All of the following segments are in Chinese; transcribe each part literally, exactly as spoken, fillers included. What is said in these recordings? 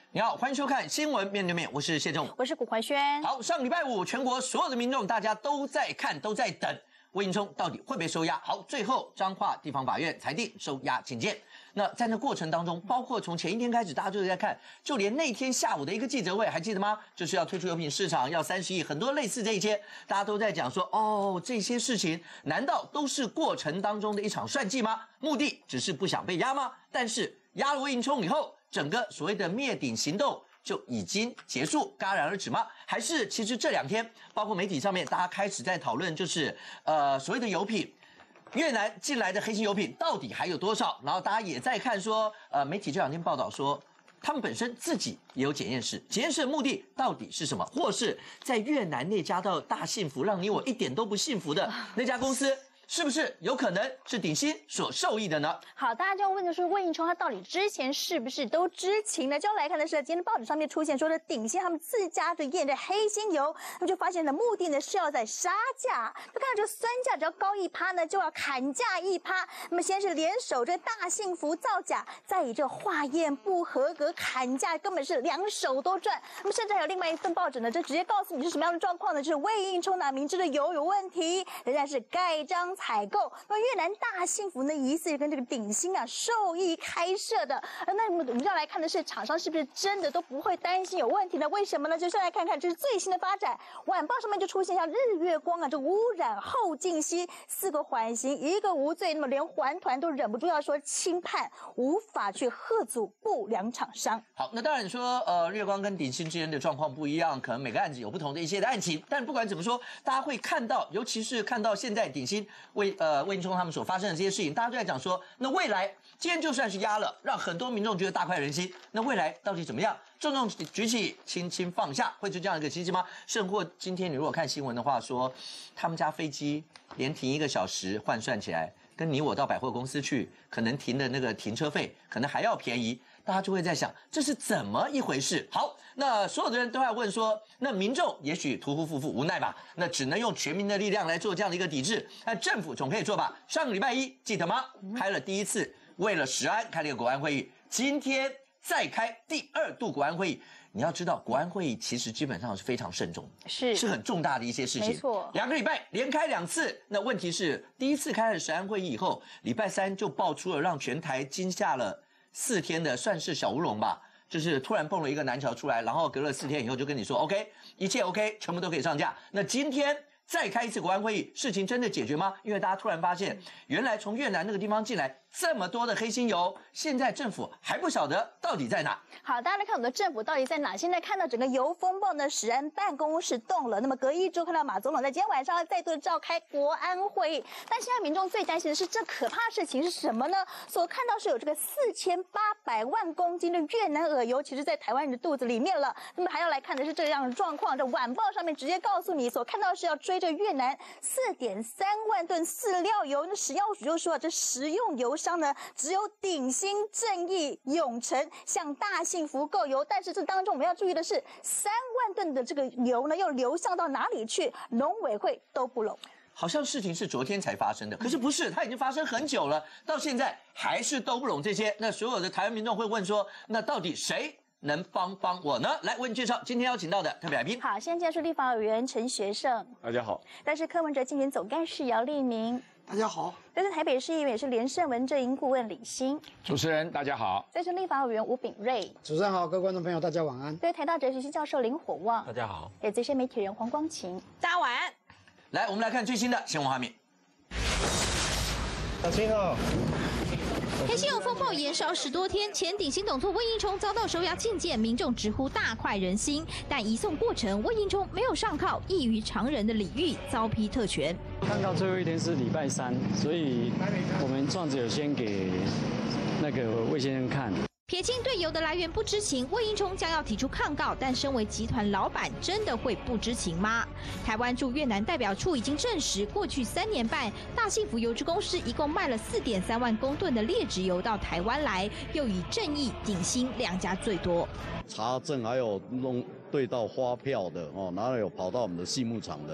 你好，欢迎收看《新闻面对面》，我是谢仲， 我是古怀轩。 好，上礼拜五，全国所有的民众大家都在看，都在等魏应充到底会不会收押。好，最后彰化地方法院裁定收押请见。那在那过程当中，包括从前一天开始，大家就在看，就连那天下午的一个记者会，还记得吗？就是要推出油品市场，要三十亿，很多类似这一些，大家都在讲说，哦，这些事情难道都是过程当中的一场算计吗？目的只是不想被压吗？但是压了魏应充以后，整个所谓的灭顶行动就已经结束，戛然而止吗？还是其实这两天，包括媒体上面，大家开始在讨论，就是呃所谓的油品。越南进来的黑心油品到底还有多少？然后大家也在看说，呃，媒体这两天报道说，他们本身自己也有检验室，检验室的目的到底是什么？或是在越南那家到大幸福，让你我一点都不幸福的那家公司，是不是有可能是鼎新所受益的呢？ 好，大家就要问的是魏应充他到底之前是不是都知情呢？就要来看的是，今天报纸上面出现说的鼎新他们自家的验的黑心油，他们就发现的目的呢是要在杀价，就看到这个酸价只要高一趴呢，就要砍价一趴。那么先是联手这大幸福造假，再以这化验不合格砍价，根本是两手都赚。那么甚至还有另外一份报纸呢，就直接告诉你是什么样的状况呢？就是魏应充呢明知的油有问题，仍然是盖章采购。那么越南大幸福呢，疑似跟这个鼎新啊受益开设的。那我们要来看的是，厂商是不是真的都不会担心有问题呢？为什么呢？就先来看看这是最新的发展。晚报上面就出现像日月光啊，这污染后进息四个缓刑，一个无罪，那么连环团都忍不住要说轻判，无法去吓阻不良厂商。 好，那当然说，呃，日月光跟鼎新之间的状况不一样，可能每个案子有不同的一些的案情，但不管怎么说，大家会看到，尤其是看到现在鼎新为呃。呃，魏应充他们所发生的这些事情，大家都在讲说，那未来今天就算是压了，让很多民众觉得大快人心，那未来到底怎么样？重重举起，轻轻放下，会是这样一个奇迹吗？甚或今天你如果看新闻的话，说他们家飞机连停一个小时换算起来，跟你我到百货公司去，可能停的那个停车费可能还要便宜，大家就会在想这是怎么一回事？好，那所有的人都在问说，那民众也许屠夫夫妇无奈吧，那只能用全民的力量来做这样的一个抵制，那政府总可以做吧？上个礼拜一记得吗？开了第一次为了食安开了一个国安会议，今天再开第二度国安会议。你要知道，国安会议其实基本上是非常慎重， 是是很重大的一些事情。 没错， 两个礼拜连开两次。那问题是，第一次开了食安会议以后，礼拜三就爆出了让全台惊吓了四天的，算是小乌龙吧。就是突然蹦了一个南桥出来，然后隔了四天以后就跟你说 OK， 一切 OK， 全部都可以上架。那今天再开一次国安会议，事情真的解决吗？因为大家突然发现，原来从越南那个地方进来这么多的黑心油，现在政府还不晓得到底在哪。 好，大家来看我们的政府到底在哪？现在看到整个油风暴呢，食安办公室动了。那么隔一周看到马总统在今天晚上要再度召开国安会议，但现在民众最担心的是，这可怕的事情是什么呢？所看到是有这个四千八百万公斤的越南俄油，其实在台湾人的肚子里面了。那么还要来看的是这样的状况，这晚报上面直接告诉你，所看到是要追着越南四点三万吨饲料油。那食药署就说，这食用油商呢，只有鼎新、正义、永诚向大幸福购油，但是这当中我们要注意的是，三万吨的这个油呢，又流向到哪里去？农委会都不拢。 好像事情是昨天才发生的，可是不是，它已经发生很久了，到现在还是都不拢这些。那所有的台湾民众会问说，那到底谁能帮帮我呢？来为你介绍今天邀请到的特别来宾。 好，先介绍立法委员陈学圣， 大家好。 但是柯文哲竞选总干事姚立明， 大家好。 这是台北市议员，也是连胜文阵营顾问李欣。 主持人大家好。 这是立法委员吴秉叡。 主持人好，各位观众朋友大家晚安。 对，台大哲学系教授林火旺。 大家好。 也资深媒体人黄光琴。大家晚安。 来，我们来看最新的新闻画面。 小青好。 黑心油风暴延烧十多天，前鼎新董座魏应充遭到收押禁见，民众直呼大快人心。但移送过程，魏应充没有上铐，异于常人的礼遇，遭批特权。 看到最后一天是礼拜三，所以我们状子有先给那个魏先生看。 撇清对油的来源不知情，魏应充将要提出抗告，但身为集团老板，真的会不知情吗？台湾驻越南代表处已经证实，过去三年半，大幸福油脂公司一共卖了四点三万公吨的劣质油到台湾来，又以正义、鼎新两家最多。 查证还有弄对到发票的哦，哪有跑到我们的畜牧场的，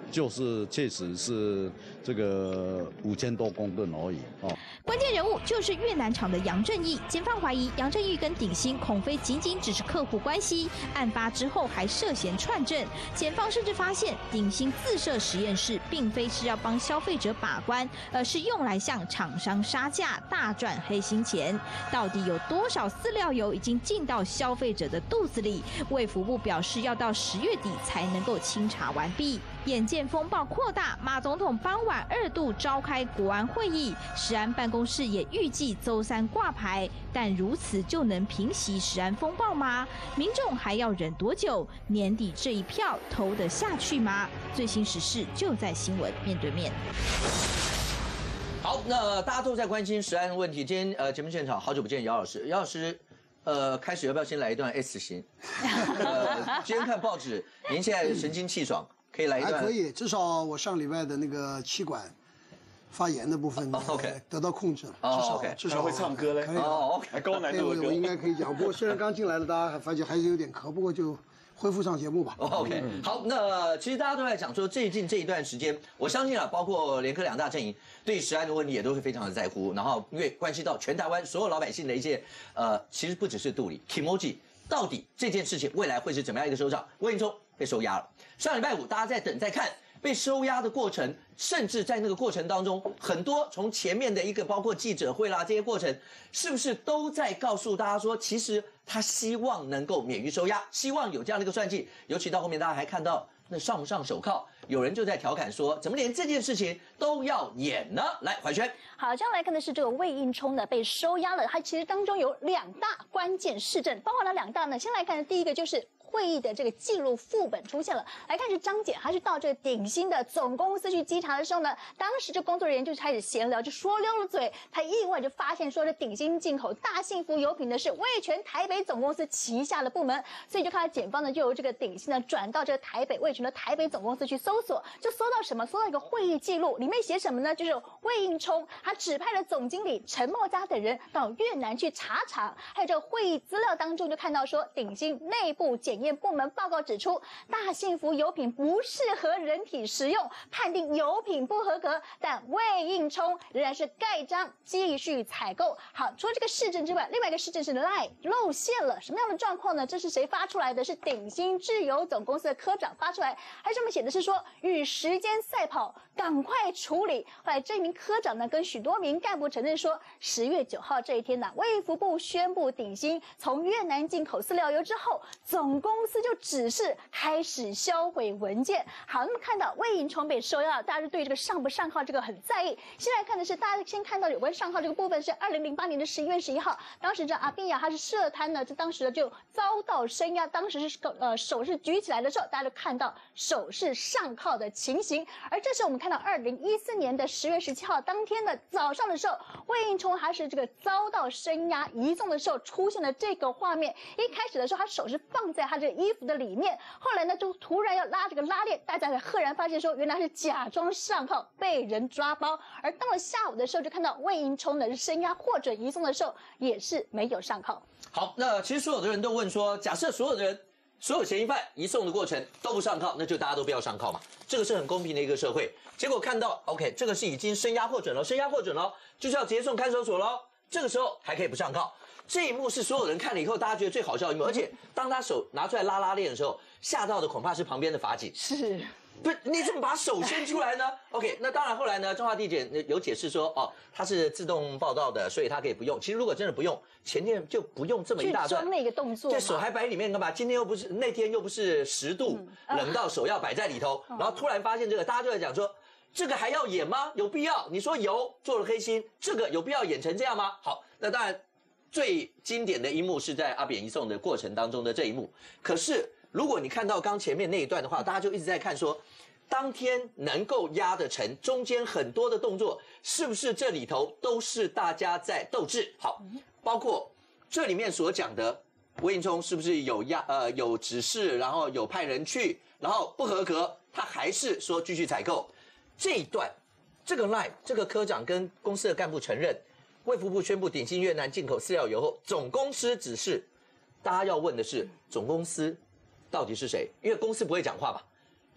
就是确实是这个五千多公吨而已哦。 关键人物就是越南厂的杨正义，检方怀疑杨正义跟鼎新恐非仅仅只是客户关系，案发之后还涉嫌串证。检方甚至发现鼎新自设实验室，并非是要帮消费者把关，而是用来向厂商杀价，大赚黑心钱。到底有多少饲料油已经进到消费者的肚子里？卫福部表示要到十月底才能够清查完毕。眼见风暴扩大，马总统傍晚二度召开国安会议，食安办公室也预计周三挂牌，但如此就能平息食安风暴吗？民众还要忍多久？年底这一票投得下去吗？最新时事就在新闻面对面。 好，那大家都在关心食安问题。今天呃节目现场好久不见姚老师，姚老师。呃，开始要不要先来一段 S 型？呃，今天看报纸，您现在神清气爽，可以来一段。 还可以，至少我上礼拜的那个气管发炎的部分、 哦 OK 得到控制了。 哦至少 OK 至少会唱歌嘞。 可以哦 OK 还高难度的歌。 我应该可以讲，不过虽然刚进来的，大家还发觉还是有点咳，不过就恢复上节目吧。 OK， 好，那其实大家都在讲说，最近这一段时间，我相信啊，包括联科两大阵营对食安的问题也都会非常的在乎，然后因为关系到全台湾所有老百姓的一些，呃，其实不只是肚里 ，Kimoji， 到底这件事情未来会是怎么样一个收场？魏应充被收押了，上礼拜五大家在等在看。被收押的过程，甚至在那个过程当中，很多从前面的一个包括记者会啦这些过程，是不是都在告诉大家说，其实他希望能够免于收押，希望有这样的一个算计。尤其到后面大家还看到那上不上手铐，有人就在调侃说，怎么连这件事情都要演呢？来，怀萱。 好，这样来看的是这个魏应充呢被收押了，它其实当中有两大关键事证，包括了两大呢。先来看的第一个就是会议的这个记录副本出现了，来看是张检，他是到这个鼎新的总公司去稽查的时候呢，当时这工作人员就开始闲聊，就说溜了嘴，他意外就发现说这鼎新进口大幸福油品的是味全台北总公司旗下的部门，所以就看到检方呢就由这个鼎新呢转到这个台北味全的台北总公司去搜索，就搜到什么？搜到一个会议记录，里面写什么呢？就是魏应充他指派了总经理陈茂嘉等人到越南去查厂，还有这个会议资料当中就看到说鼎新内部检验部门报告指出，大幸福油品不适合人体食用，判定油品不合格，但魏应充仍然是盖章继续采购。好，除了这个市政之外，另外一个市政是 LINE 露馅了，什么样的状况呢？这是谁发出来的？是鼎新制油总公司的科长发出来，还上面写的是说与时间赛跑，赶快处理。后来这名科长呢跟许多名干部承认说，十月九号这一天呢，卫福部宣布鼎新从越南进口饲料油之后，总公司就指示开始销毁文件。好，那么看到魏应充被收押，大家就对这个上不上铐这个很在意。现在看的是大家先看到有关上铐这个部分是二零零八年的十一月十一号，当时这阿碧亚他是涉贪呢，这当时就遭到声押，当时是呃手是举起来的时候，大家就看到手是上铐的情形。而这时候我们看到二零一四年的十月十七号当天的早上的时候，魏应充还是这个遭到声押移送的时候出现了这个画面。一开始的时候他手是放在他这个衣服的里面，后来呢就突然要拉这个拉链，大家才赫然发现说原来是假装上铐被人抓包。而到了下午的时候就看到魏应充呢是声押获准移送的时候也是没有上铐。 好，那其实所有的人都问说，假设所有的人所有嫌疑犯移送的过程都不上铐，那就大家都不要上铐嘛，这个是很公平的一个社会。结果看到 OK 这个是已经声押获准了，声押获准了就是要直接送看守所了，这个时候还可以不上铐。这一幕是所有人看了以后大家觉得最好笑的一幕，而且当他手拿出来拉拉链的时候，吓到的恐怕是旁边的法警。 是不是你怎么把手伸出来呢？OK， 那当然后来呢，中华地检有解释说，哦，它是自动报道的，所以它可以不用。其实如果真的不用，前天就不用这么一大段。 装那个动作， 这手还摆里面干嘛？今天又不是那天又不是十度，嗯、冷到手要摆在里头，嗯、然后突然发现这个，大家就在讲说，这个还要演吗？有必要？你说有做了黑心，这个有必要演成这样吗？好，那当然最经典的一幕是在阿扁移送的过程当中的这一幕。可是如果你看到刚前面那一段的话，大家就一直在看说。当天能够压得成，中间很多的动作，是不是这里头都是大家在斗智？好，包括这里面所讲的魏应充是不是有压呃有指示，然后有派人去，然后不合格，他还是说继续采购。这一段，这个 line 这个科长跟公司的干部承认，卫福部宣布鼎新越南进口饲料油后，总公司指示，大家要问的是总公司到底是谁？因为公司不会讲话吧？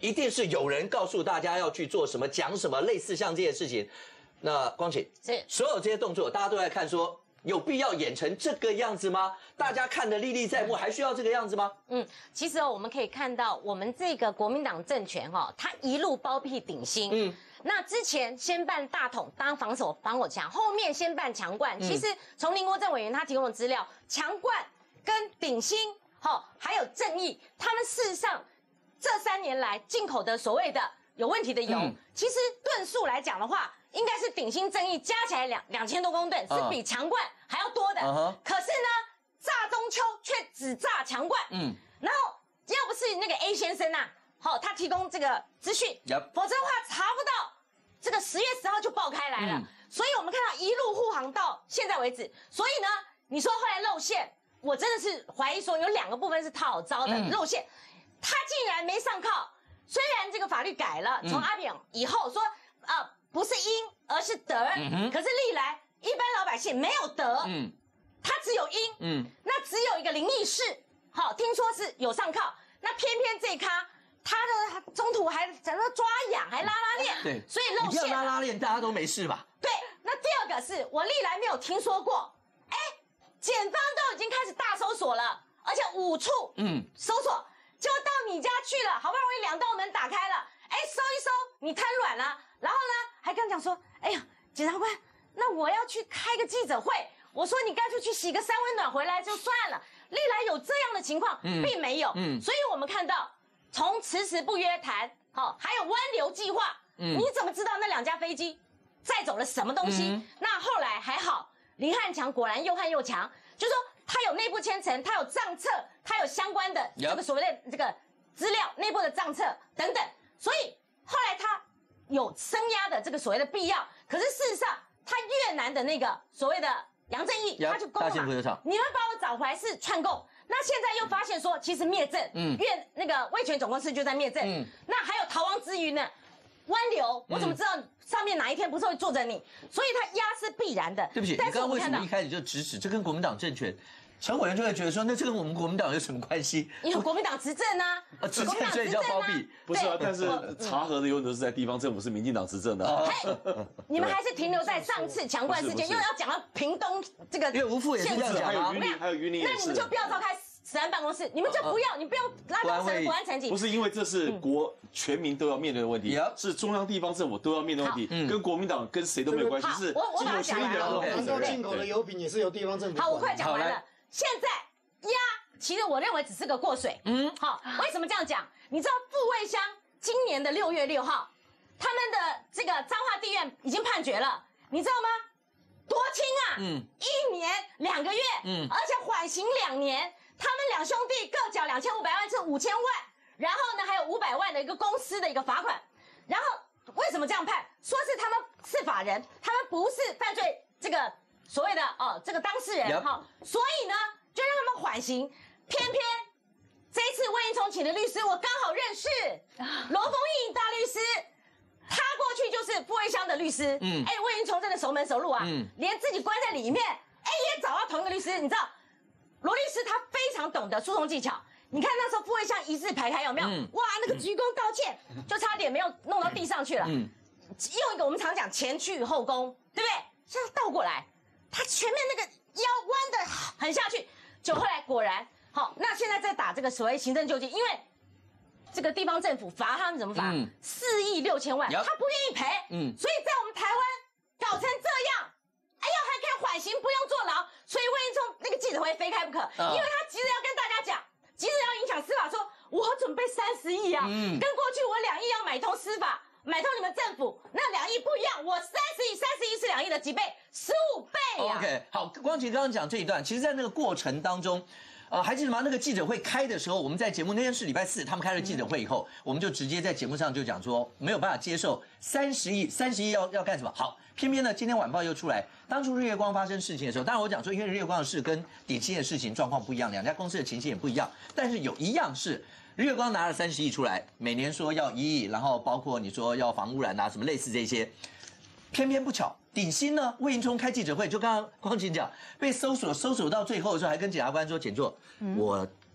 一定是有人告诉大家要去做什么、讲什么，类似像这些事情。那光启是所有这些动作，大家都在看说。有必要演成这个样子吗？大家看得历历在目，还需要这个样子吗？ 嗯，其实哦，我们可以看到，我们这个国民党政权哦，它一路包庇鼎新。嗯，那之前先办大统当防守防火墙，后面先办强冠。嗯、其实从林国正委员他提供的资料，强冠跟鼎新，哈、哦，还有正义，他们事实上这三年来进口的所谓的有问题的油，嗯、其实吨数来讲的话。应该是鼎新正义加起来两两千多公吨，是比强冠还要多的。Uh-huh. 可是呢，炸中秋却只炸强冠。嗯，然后要不是那个 A 先生呐，好、哦，他提供这个资讯， yep. 否则的话查不到。这个十月十号就爆开来了，嗯、所以我们看到一路护航到现在为止。所以呢，你说后来露馅，我真的是怀疑说有两个部分是套好招的、嗯、露馅，他竟然没上铐。虽然这个法律改了，从阿扁以后说啊。呃不是因，而是德。嗯、可是历来一般老百姓没有德，嗯，他只有因。嗯，那只有一个灵异事，好，听说是有上铐，那偏偏这咖他的中途还讲说抓痒，还拉拉链， 对， 所以露馅。 你不要拉拉链，大家都没事吧？ 对。那第二个是我历来没有听说过，哎，检方都已经开始大搜索了，而且五处嗯搜索，就到你家去了，好不容易两道门打开了，哎，搜一搜，你瘫软了。然后呢，还跟他讲说，哎呀，检察官，那我要去开个记者会。我说你干脆去洗个三温暖回来就算了。历来有这样的情况，嗯、并没有。嗯，所以我们看到从迟迟不约谈，好、哦，还有湾流计划，嗯，你怎么知道那两架飞机载走了什么东西？嗯、那后来还好，林汉强果然又悍又强，就是说他有内部签呈，他有账册，他有相关的这个所谓的这个资料，内部的账册等等，所以后来他。有升压的这个所谓的必要，可是事实上，他越南的那个所谓的杨正义，他就供了嘛，你们把我找回来是串供，那现在又发现说其实灭证，嗯，越那个味全总公司就在灭证，嗯，那还有逃亡之余呢，湾流，我怎么知道上面哪一天不是会坐着你？所以他压是必然的。 对不起，你刚刚为什么一开始就指使这跟国民党政权？陈委员就会觉得说，那这跟我们国民党有什么关系？ 因为国民党执政啊， 啊，执政所以叫包庇， 不是啊？但是查核的永远都是在地方政府，是民进党执政的、啊。 你们还是停留在上次强冠事件，又要讲到屏东这个， 因为吴副也是这样讲啊， 还有云林， 那你们就不要召开食安办公室，你们就不要，你不要拉高省国安层级。 不是因为这是国全民都要面对的问题，是中央地方政府都要面对的问题，跟国民党跟谁都没有关系，是我我把它讲完了。 难道进口的油品也是由地方政府？ 好，我快讲完了。现在。压，其实我认为只是个过水。嗯，好，为什么这样讲？你知道富味乡今年的六月六号，他们的这个彰化地院已经判决了，你知道吗？多轻啊！嗯，一年两个月，嗯，而且缓刑两年，他们两兄弟各缴两千五百万，是五千万，然后呢还有五百万的一个公司的一个罚款，然后为什么这样判？说是他们是法人，他们不是犯罪这个所谓的哦这个当事人哈、哦，所以呢。就让他们缓刑，偏偏这一次魏应充请的律师，我刚好认识罗丰义大律师，他过去就是富味乡的律师，嗯，哎，魏应充真的熟门熟路啊，嗯，连自己关在里面，哎，也找到同一个律师，你知道，罗律师他非常懂得诉讼技巧，你看那时候富味乡一字排开有没有？嗯、哇，那个鞠躬道歉，就差点没有弄到地上去了，嗯，用一个我们常讲前去后攻，对不对？现在倒过来，他前面那个腰弯的很下去。就后来果然好，那现在在打这个所谓行政救济，因为这个地方政府罚他们怎么罚？四亿六千万，他不愿意赔，嗯，所以在我们台湾搞成这样，哎呦还可以缓刑，不用坐牢，所以魏应充那个记者会非开不可，嗯、因为他急着要跟大家讲，急着要影响司法说，说我准备三十亿啊，嗯，跟过去我两亿要买通司法。买通你们政府，那两亿不一样，我三十亿，三十亿是两亿的几倍？十五倍呀、啊 ！OK， 好，光启刚刚讲这一段，其实，在那个过程当中，呃，还记得吗？那个记者会开的时候，我们在节目那天是礼拜四，他们开了记者会以后，嗯、我们就直接在节目上就讲说，没有办法接受三十亿，三十亿要要干什么？好，偏偏呢，今天晚报又出来，当初日月光发生事情的时候，当然我讲说，因为日月光的事跟鼎新的事情状况不一样，两家公司的情形也不一样，但是有一样是。日月光拿了三十亿出来，每年说要一亿，然后包括你说要防污染啊，什么类似这些，偏偏不巧，鼎新呢，魏应充开记者会，就刚刚光晴讲，被搜索搜索到最后的时候，还跟检察官说，检座，嗯、我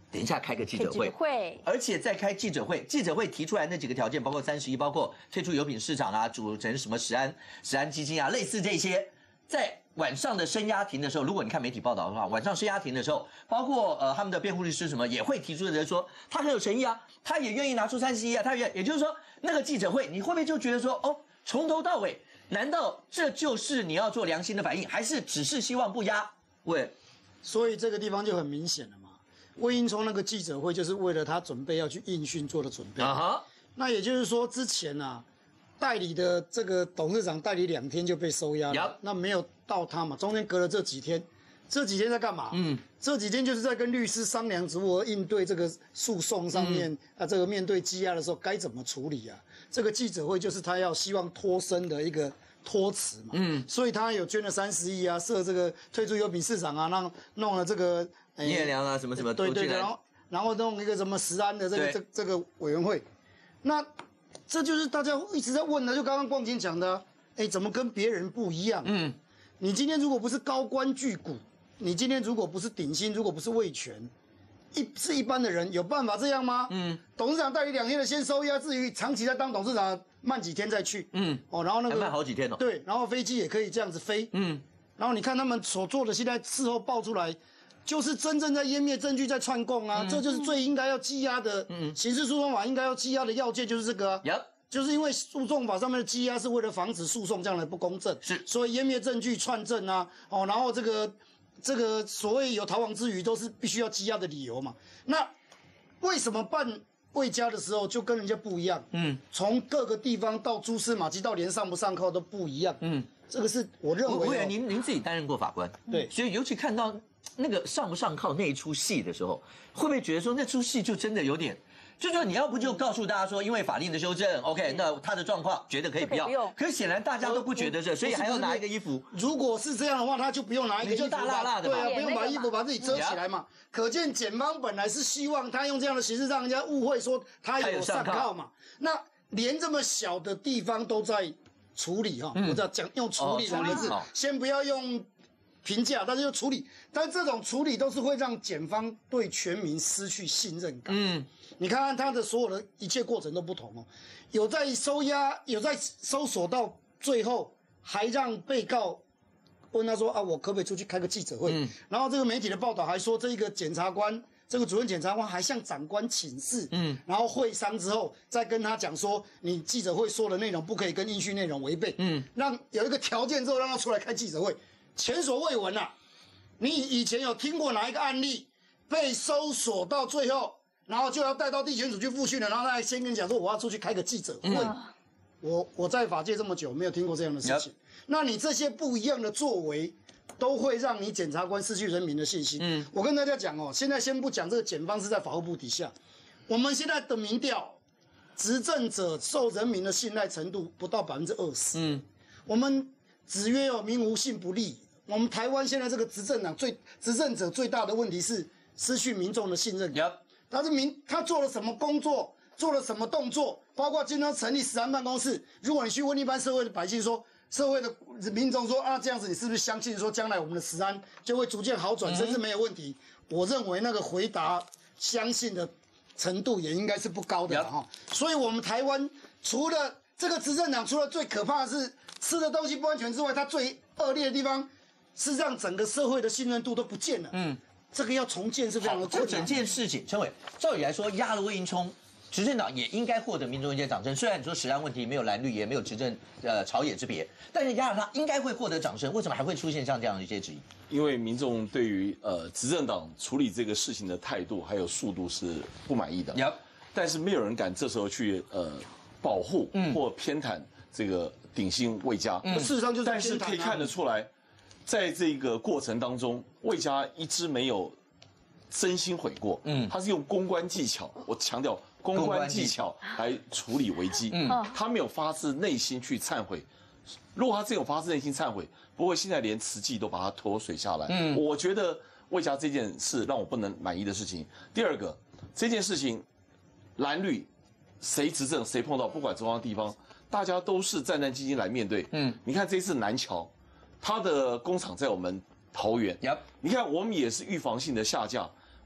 等一下开个记者会， 会， 而且再开记者会，记者会提出来那几个条件，包括三十一，包括退出油品市场啊，组成什么食安食安基金啊，类似这些，在晚上的声押庭的时候，如果你看媒体报道的话，晚上声押庭的时候，包括呃他们的辩护律师什么也会提出的人说，他很有诚意啊，他也愿意拿出三十一啊，他也也就是说那个记者会，你会不会就觉得说，哦，从头到尾，难道这就是你要做良心的反应，还是只是希望不压？喂， 所以这个地方就很明显了嘛。魏应充那个记者会就是为了他准备要去应讯做的准备。啊哈，那也就是说之前啊，代理的这个董事长代理两天就被收押了，那没有到他嘛，中间隔了这几天，这几天在干嘛？嗯，这几天就是在跟律师商量如何应对这个诉讼上面、嗯、啊，这个面对羁押的时候该怎么处理啊？这个记者会就是他要希望脱身的一个托辞嘛，嗯，所以他有捐了三十亿啊，设这个退出油品市场啊，让弄了这个。 叶良啊，什么什么， 对对对，然后然后弄一个什么食安的这个这这个委员会，那这就是大家一直在问的，就刚刚光景讲的，哎，怎么跟别人不一样？嗯，你今天如果不是高官巨贾，你今天如果不是鼎新，如果不是味全，一是一般的人有办法这样吗？嗯，董事长代理两天的先收押，至于长期在当董事长慢几天再去，嗯，哦，然后那个慢好几天哦， 对，然后飞机也可以这样子飞，嗯，然后你看他们所做的，现在事后爆出来。就是真正在湮灭证据，在串供啊，嗯、这就是最应该要羁押的。嗯，刑事诉讼法应该要羁押的要件就是这个、啊。Yep. 就是因为诉讼法上面的羁押是为了防止诉讼这样的不公正，是，所以湮灭证据、串证啊，哦，然后这个这个所谓有逃亡之余，都是必须要羁押的理由嘛。那为什么办魏家的时候就跟人家不一样？嗯，从各个地方到蛛丝马迹到连上不上铐都不一样。嗯，这个是我认为。 委员，您您自己担任过法官， 对， 所以尤其看到。那个上不上铐那一出戏的时候，会不会觉得说那出戏就真的有点，就是说你要不就告诉大家说，因为法令的修正 ，OK， 那他的状况觉得可以不要，可是显然大家都不觉得这，所以还要拿一个衣服。 如果是这样的话，他就不用拿一个衣服， 就大辣辣的， 对啊，不用把衣服把自己遮起来嘛。可见检方本来是希望他用这样的形式让人家误会说他有上铐嘛。那连这么小的地方都在处理哈，我在讲用处理两个字，先不要用。评价，但是又处理，但这种处理都是会让检方对全民失去信任感。嗯，你看看他的所有的一切过程都不同哦，有在收押，有在搜索到最后，还让被告问他说啊，我可不可以出去开个记者会？嗯，然后这个媒体的报道还说，这个检察官，这个主任检察官还向长官请示，嗯，然后会商之后再跟他讲说，你记者会说的内容不可以跟应讯内容违背，嗯，让有一个条件之后让他出来开记者会。前所未闻啊！你以前有听过哪一个案例被搜索到最后，然后就要带到地检署去复讯了，然后他还先跟你讲说我要出去开个记者会？嗯、我我在法界这么久，没有听过这样的事情。那你这些不一样的作为，都会让你检察官失去人民的信心。嗯，我跟大家讲哦，现在先不讲这个检方是在法务部底下，我们现在的民调，执政者受人民的信赖程度不到百分之二十。嗯，我们子曰有民无信不立。我们台湾现在这个执政党最执政者最大的问题是失去民众的信任感。他是民他做了什么工作，做了什么动作，包括经常成立食安办公室。如果你去问一般社会的百姓说，社会的民众说啊，这样子你是不是相信说将来我们的食安就会逐渐好转，甚至没有问题？我认为那个回答相信的程度也应该是不高的哈。所以我们台湾除了这个执政党，除了最可怕的是吃的东西不安全之外，它最恶劣的地方。是让整个社会的信任度都不见了。嗯，这个要重建是非常的困难。 这整件事情，陈伟，照理来说，压了魏应充，执政党也应该获得民众意见掌声。虽然你说食安问题没有蓝绿，也没有执政呃朝野之别，但是压了他应该会获得掌声。为什么还会出现像这样的一些质疑？ 因为民众对于呃执政党处理这个事情的态度还有速度是不满意的。Yep. 但是没有人敢这时候去呃保护或偏袒这个鼎新魏家。 嗯，事实上就是、啊， 但是可以看得出来。在这个过程当中，魏家一直没有真心悔过，嗯，他是用公关技巧，我强调公关技巧来处理危机，嗯，他没有发自内心去忏悔。如果他真有发自内心忏悔，不会现在连慈济都把他拖水下来。嗯，我觉得魏家这件事让我不能满意的事情。第二个，这件事情蓝绿谁执政谁碰到，不管中央地方，大家都是战战兢兢来面对。嗯，你看这次南桥。他的工厂在我们桃园， yep. 你看我们也是预防性的下架，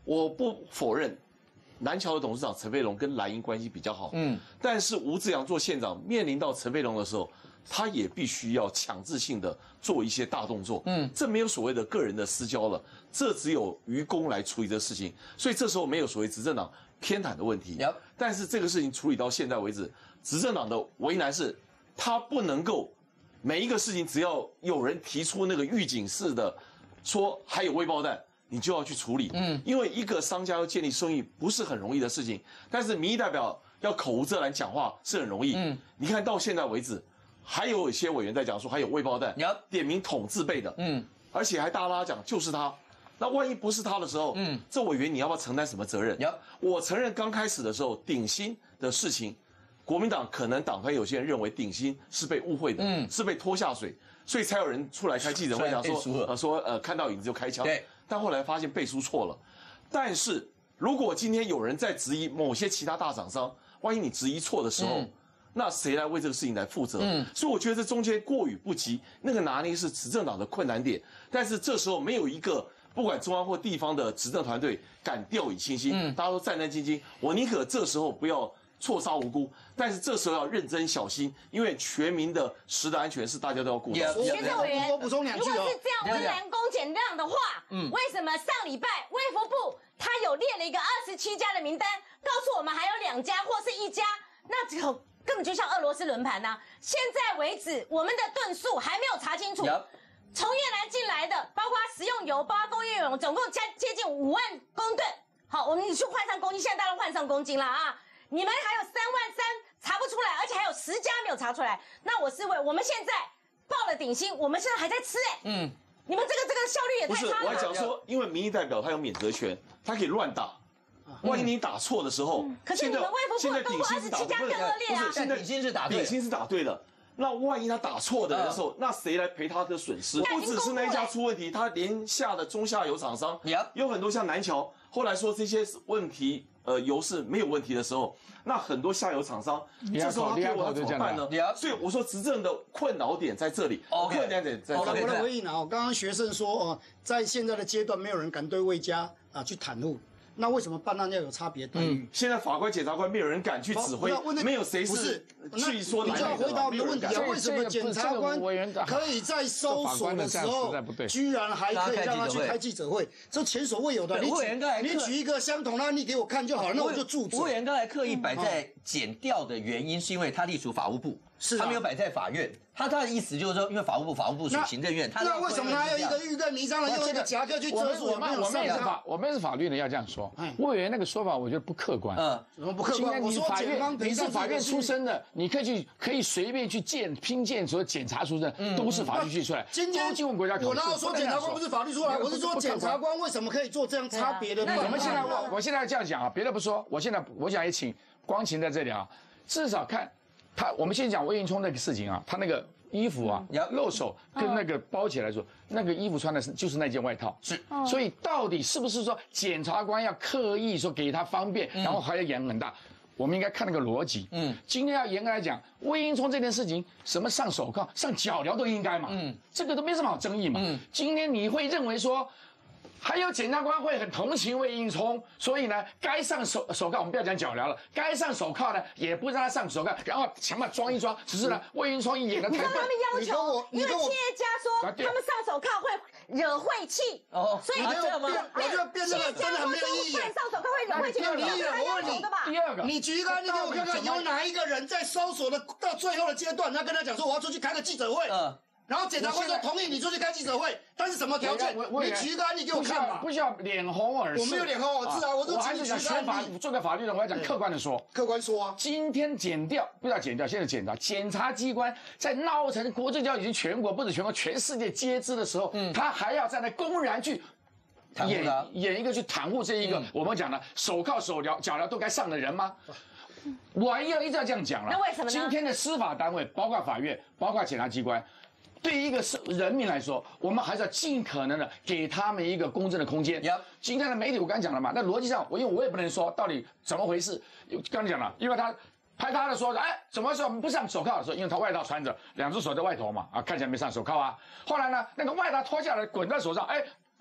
我不否认。南侨的董事长陈飞龙跟蓝营关系比较好，嗯，但是吴志阳做县长面临到陈飞龙的时候，他也必须要强制性的做一些大动作，嗯，这没有所谓的个人的私交了，这只有于公来处理这个事情，所以这时候没有所谓执政党偏袒的问题，但是这个事情处理到现在为止，执政党的为难是，他不能够每一个事情只要有人提出那个预警式的说还有未爆弹。你就要去处理，嗯，因为一个商家要建立生意不是很容易的事情，但是民意代表要口无遮拦讲话是很容易，嗯，你看到现在为止，还有一些委员在讲说还有未爆弹，你要点名统自备的，嗯，而且还大拉讲就是他，那万一不是他的时候，嗯，这委员你要不要承担什么责任？我承认刚开始的时候顶新的事情，国民党可能党团有些人认为顶新是被误会的，嗯，是被拖下水，所以才有人出来开记者会讲说，呃说呃看到影子就开枪，对。但后来发现背书错了，但是如果今天有人在质疑某些其他大厂商，万一你质疑错的时候，嗯、那谁来为这个事情来负责？嗯，所以我觉得这中间过与不及，那个拿捏是执政党的困难点。但是这时候没有一个不管中央或地方的执政团队敢掉以轻心，嗯，大家都战战兢兢。我宁可这时候不要错杀无辜，但是这时候要认真小心，因为全民的食的安全是大家都要顾的。 学政委员， 我补充两句哦。 如果是这样温良恭俭让的话，嗯，为什么上礼拜卫福部他有列了一个二十七家的名单，告诉我们还有两家或是一家，那这个根本就像俄罗斯轮盘呐、啊。现在为止，我们的吨数还没有查清楚。从越南进来的，包括食用油，包括工业油，总共加接近五万公吨。好，我们你去换上公斤，现在大家换上公斤了啊！你们还有三万三查不出来，而且还有十家没有查出来。那我是为我们现在报了顶薪，我们现在还在吃哎、欸。嗯，你们这个这个效率也太差了。 不是，我还讲说，因为民意代表他有免责权，他可以乱打。万一你打错的时候， 嗯、可是你们卫福部的公布二十七家更恶劣啊！ 现在顶薪是打对， 顶薪是打对了。那万一他打错的时候，那谁来赔他的损失？不只是那一家出问题，他连下的中下游厂商有很多像南侨，后来说这些问题，呃，油是没有问题的时候，那很多下游厂商，这时候他对我要怎么办呢？所以我说执政的困扰点在这里。困扰点在这里。 好了，我来回应啊，刚刚学生说哦，在现在的阶段，没有人敢对魏家啊去袒护。那为什么办案要有差别待遇？ 嗯、现在法官、检察官没有人敢去指挥，没有谁是去说你就要回答我们的问题啊？为什么检察官可以在搜索的时候，居然还可以让他去开记者会？这前所未有的。你举你举一个相同的案例给我看就好了，那我就住嘴。 吴委员刚才刻意摆在检调的原因，是因为他隶属法务部，是他没有摆在法院。他他的意思就是说，因为法务部法务部属行政院，他那为什么他要一个预盖弥彰的用一个夹克去遮住？ 我们我们也是法，我们是法律的要这样说。委员那个说法，我觉得不客观。嗯， 怎么不客观？ 今天你法院，你是法院出身的，你可以去可以随便去见拼见所检察出身，都是法律系出来。 今天就问国家考试， 我哪有说检察官不是法律出来？我是说检察官为什么可以做这样差别的？ 我们现在我我现在这样讲啊，别的不说，我现在我想也请光晴在这里啊，至少看他，我们先讲魏应充那个事情啊，他那个。衣服啊，要露手跟那个包起来说，那个衣服穿的是就是那件外套，是，所以到底是不是说检察官要刻意说给他方便，然后还要演很大？我们应该看那个逻辑。嗯，今天要严格来讲，魏应充这件事情，什么上手铐、上脚镣都应该嘛，嗯，这个都没什么好争议嘛。嗯，今天你会认为说。还有检察官会很同情魏应充，所以呢，该上手手铐，我们不要讲脚镣了，该上手铐呢，也不让他上手铐，然后想办法装一装。只是呢，魏应充演的太笨。 你知道他们要求，因为企业家说他们上手铐会惹晦气，哦，所以这样吗？我觉得变成真的很没有意义。 上手铐会惹晦气， 没有意义。我问你， 第二个， 你举一个案例给我看看，有哪一个人在搜索的到最后的阶段，他跟他讲说我要出去开个记者会？嗯。然后检察官说同意你出去开记者会，但是什么条件？你举一个案例给我看嘛。 不需要脸红耳赤。 我没有脸红耳赤啊，我都还是讲学法，做个法律人，我要讲客观的说。 客观说啊， 今天检调不要检调，现在检察检察机关在闹成国际交已经全国不止全国全世界皆知的时候，嗯，他还要在那公然去演演一个去袒护这一个、嗯、我们讲的手铐手镣脚镣都该上的人吗？我要一直要这样讲了。 那为什么呢？ 今天的司法单位，包括法院，包括检察机关。对于一个是人民来说，我们还是要尽可能的给他们一个公正的空间。Yep. 今天的媒体我刚才讲了嘛，那逻辑上我因为我也不能说到底怎么回事，刚才讲了，因为他拍他的说，哎，怎么说不上手铐的时候，因为他外套穿着，两只手在外头嘛，啊，看起来没上手铐啊。后来呢，那个外套脱下来滚在手上，哎。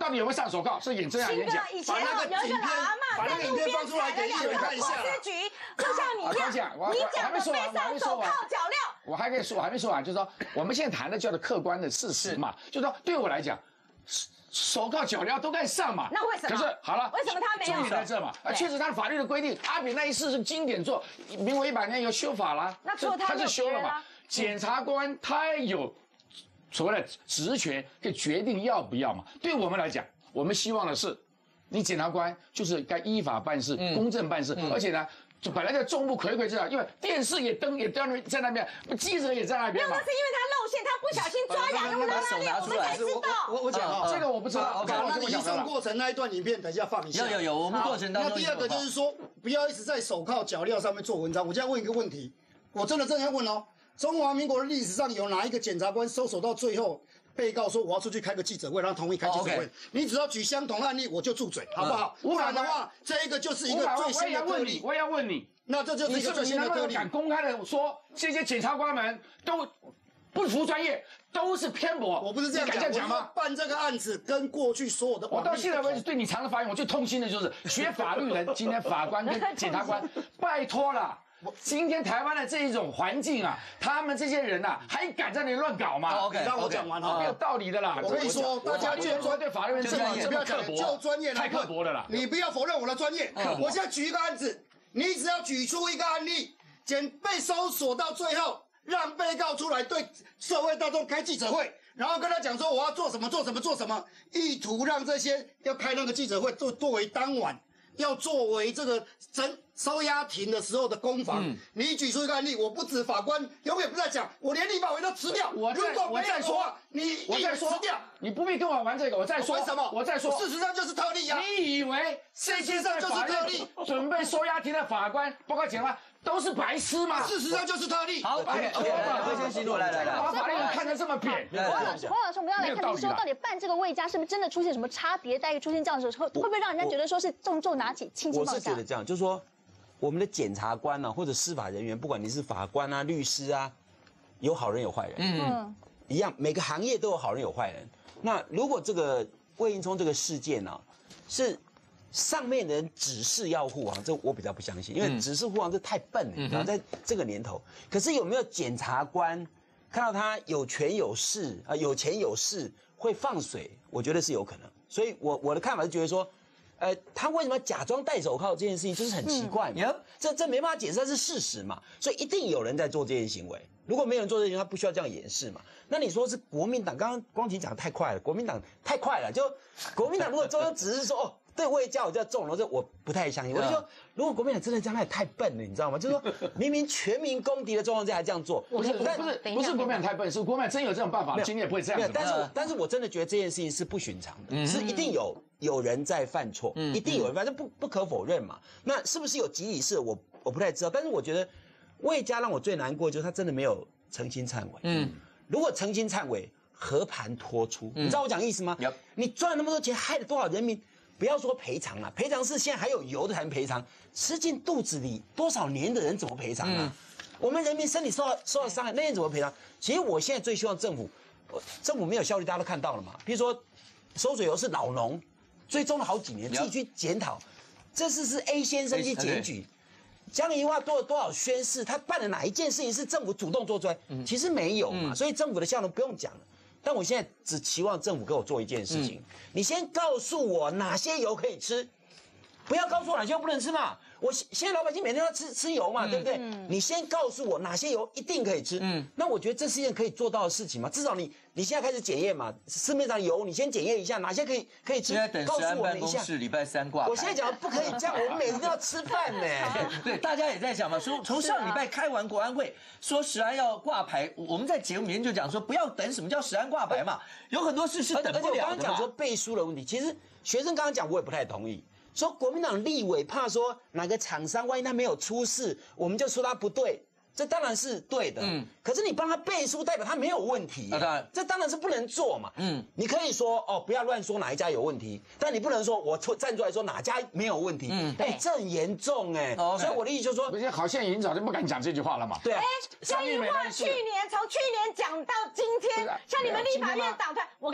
到底有没有上手铐？是演真还是演假？ 以前有一个老阿嬷在路边踩了两个公司局，就像你一样，你讲的被上手铐脚镣。 我还可以说，我还没说完，就是说我们现在谈的叫做客观的事实嘛，就是说对我来讲。手铐脚镣都该上嘛？ 那为什么？ 可是好了， 为什么他没有？ 重点在这嘛，啊，确实他的法律的规定，阿扁那一次是经典作，民国一百年有修法啦， 那除了他他是修了嘛？检察官他有所谓的职权，可以决定要不要嘛？对我们来讲，我们希望的是，你检察官就是该依法办事、嗯、公正办事，嗯、而且呢。就本来在众目睽睽之下，因为电视也登也登在那边，记者也在那边嘛。 没有，那是因为他露馅，他不小心抓痒弄到那里，我们才知道。 我我讲这个我不知道。 刚刚移送过程那一段影片，等一下放一下。 有有有，我们过程当中。 那第二个就是说，不要一直在手铐脚镣上面做文章。我现在问一个问题，我真的正在问哦，中华民国的历史上有哪一个检察官搜索到最后？被告说我要出去开个记者会，让他同意开记者会。Oh, okay. 你只要举相同案例，我就住嘴，好不好？不然的话，这一个就是一个最新的特例。 我也要问你， 那这就是一个最新的特例。 你敢公开的说，这些检察官们都不服专业，都是偏颇？ 我不是这样讲，讲吗？办这个案子跟过去所有的， 我到现在为止对你常的发言，我最痛心的就是学法律人，今天法官跟检察官，拜托了。今天台湾的这一种环境啊，他们这些人呐、啊，还敢在那里乱搞吗？ OK， 让我讲完哈， 没有道理的啦。 我跟你说，大家就专对法律人这么这么刻薄， 就专业太刻薄了啦。 你不要否认我的专业。我现在举一个案子，你只要举出一个案例，检被搜索到最后，让被告出来对社会大众开记者会。然后跟他讲说我要做什么做什么做什么，意图让这些要开那个记者会作作为当晚要作为这个真收押庭的时候的攻防。嗯、你举出一个案例，我不止法官永远不在讲，我连立法委都吃掉。 我如果没有的话，你我再说吃掉， 你不必跟我玩这个，我再说。 为什么？ 我再说。 事实上就是特例啊！ 你以为这些在就是特例准备收押庭的法官，包括检察官？都是白痴嘛！ 事实上就是特例。 好 ，OK OK， 会先息怒，来来来， 把法律人看得这么扁。 黄老师，黄老师，我们要来看，说到底办这个魏家是不是真的出现什么差别待遇？出现这样的时候，会会不会让人家觉得说是重重拿起，轻轻放下？ 我是觉得这样，就是说，我们的检察官呢、啊，或者司法人员，不管你是法官啊、律师啊，有好人有坏人，嗯，一样，每个行业都有好人有坏人。那如果这个魏应充这个事件呢、啊，是。上面的人指示要护航，这我比较不相信，因为指示护航这太笨了，你知道，在这个年头。可是有没有检察官看到他有权有势啊、呃，有钱有势会放水？我觉得是有可能。所以我我的看法是觉得说，呃，他为什么假装戴手铐这件事情就是很奇怪嘛？嗯、这这没办法解释，这是事实嘛。所以一定有人在做这件行为。如果没有人做这件行为，他不需要这样掩饰嘛。那你说是国民党？刚刚光庭讲得太快了，国民党太快了。就国民党如果最后只是说哦。对，我也叫我叫纵容，这我不太相信。我就说，如果国民党真的这样，那也太笨了，你知道吗？就是说明明全民公敌的状况下还这样做， 不是不是不是国民党太笨，是国民党真有这种办法，今天也不会这样子。 但是但是我真的觉得这件事情是不寻常的，是一定有有人在犯错，一定有人，反正不不可否认嘛。那是不是有集体式？我我不太知道。但是我觉得魏家让我最难过，就是他真的没有诚心忏悔。嗯，如果诚心忏悔，和盘托出，你知道我讲意思吗？你赚了那么多钱，害了多少人民？不要说赔偿了，赔偿是现在还有油的才能赔偿，吃进肚子里多少年的人怎么赔偿啊？嗯、我们人民身体受到受到伤害，那人怎么赔偿？其实我现在最希望政府，政府没有效率，大家都看到了嘛。比如说收水油是老农追踪了好几年，自己去检讨，这次是 A 先生去检举，江宜桦做了多少宣誓，他办了哪一件事情是政府主动做出来？嗯、其实没有嘛，嗯、所以政府的效能不用讲了。但我现在只期望政府给我做一件事情，嗯、你先告诉我哪些油可以吃，不要告诉我哪些油不能吃嘛。我现在老百姓每天要吃吃油嘛，嗯、对不对？嗯、你先告诉我哪些油一定可以吃。嗯，那我觉得这是一件可以做到的事情嘛。至少你你现在开始检验嘛，市面上油你先检验一下哪些可以可以吃。 现在等食安办公室礼拜三挂牌。 我现在讲不可以这样，我们每天都要吃饭呢。 对，大家也在讲嘛，说从上礼拜开完国安会，说食安要挂牌，我们在节目里面就讲说不要等什么叫食安挂牌嘛，有很多事是等不了的。而且我刚刚讲说背书的问题，其实学生刚刚讲我也不太同意。说国民党立委怕说哪个厂商万一他没有出事，我们就说他不对，这当然是对的。嗯，可是你帮他背书，代表他没有问题。啊，当然，这当然是不能做嘛。嗯，你可以说哦，不要乱说哪一家有问题，但你不能说我站出来说哪家没有问题。嗯，哎，这很严重哎。哦，所以我的意思就是说， 不是好像已经早就不敢讲这句话了嘛。 对啊。 哎，江宜桦去年从去年讲到今天，像你们立法院党团，我跟你讲。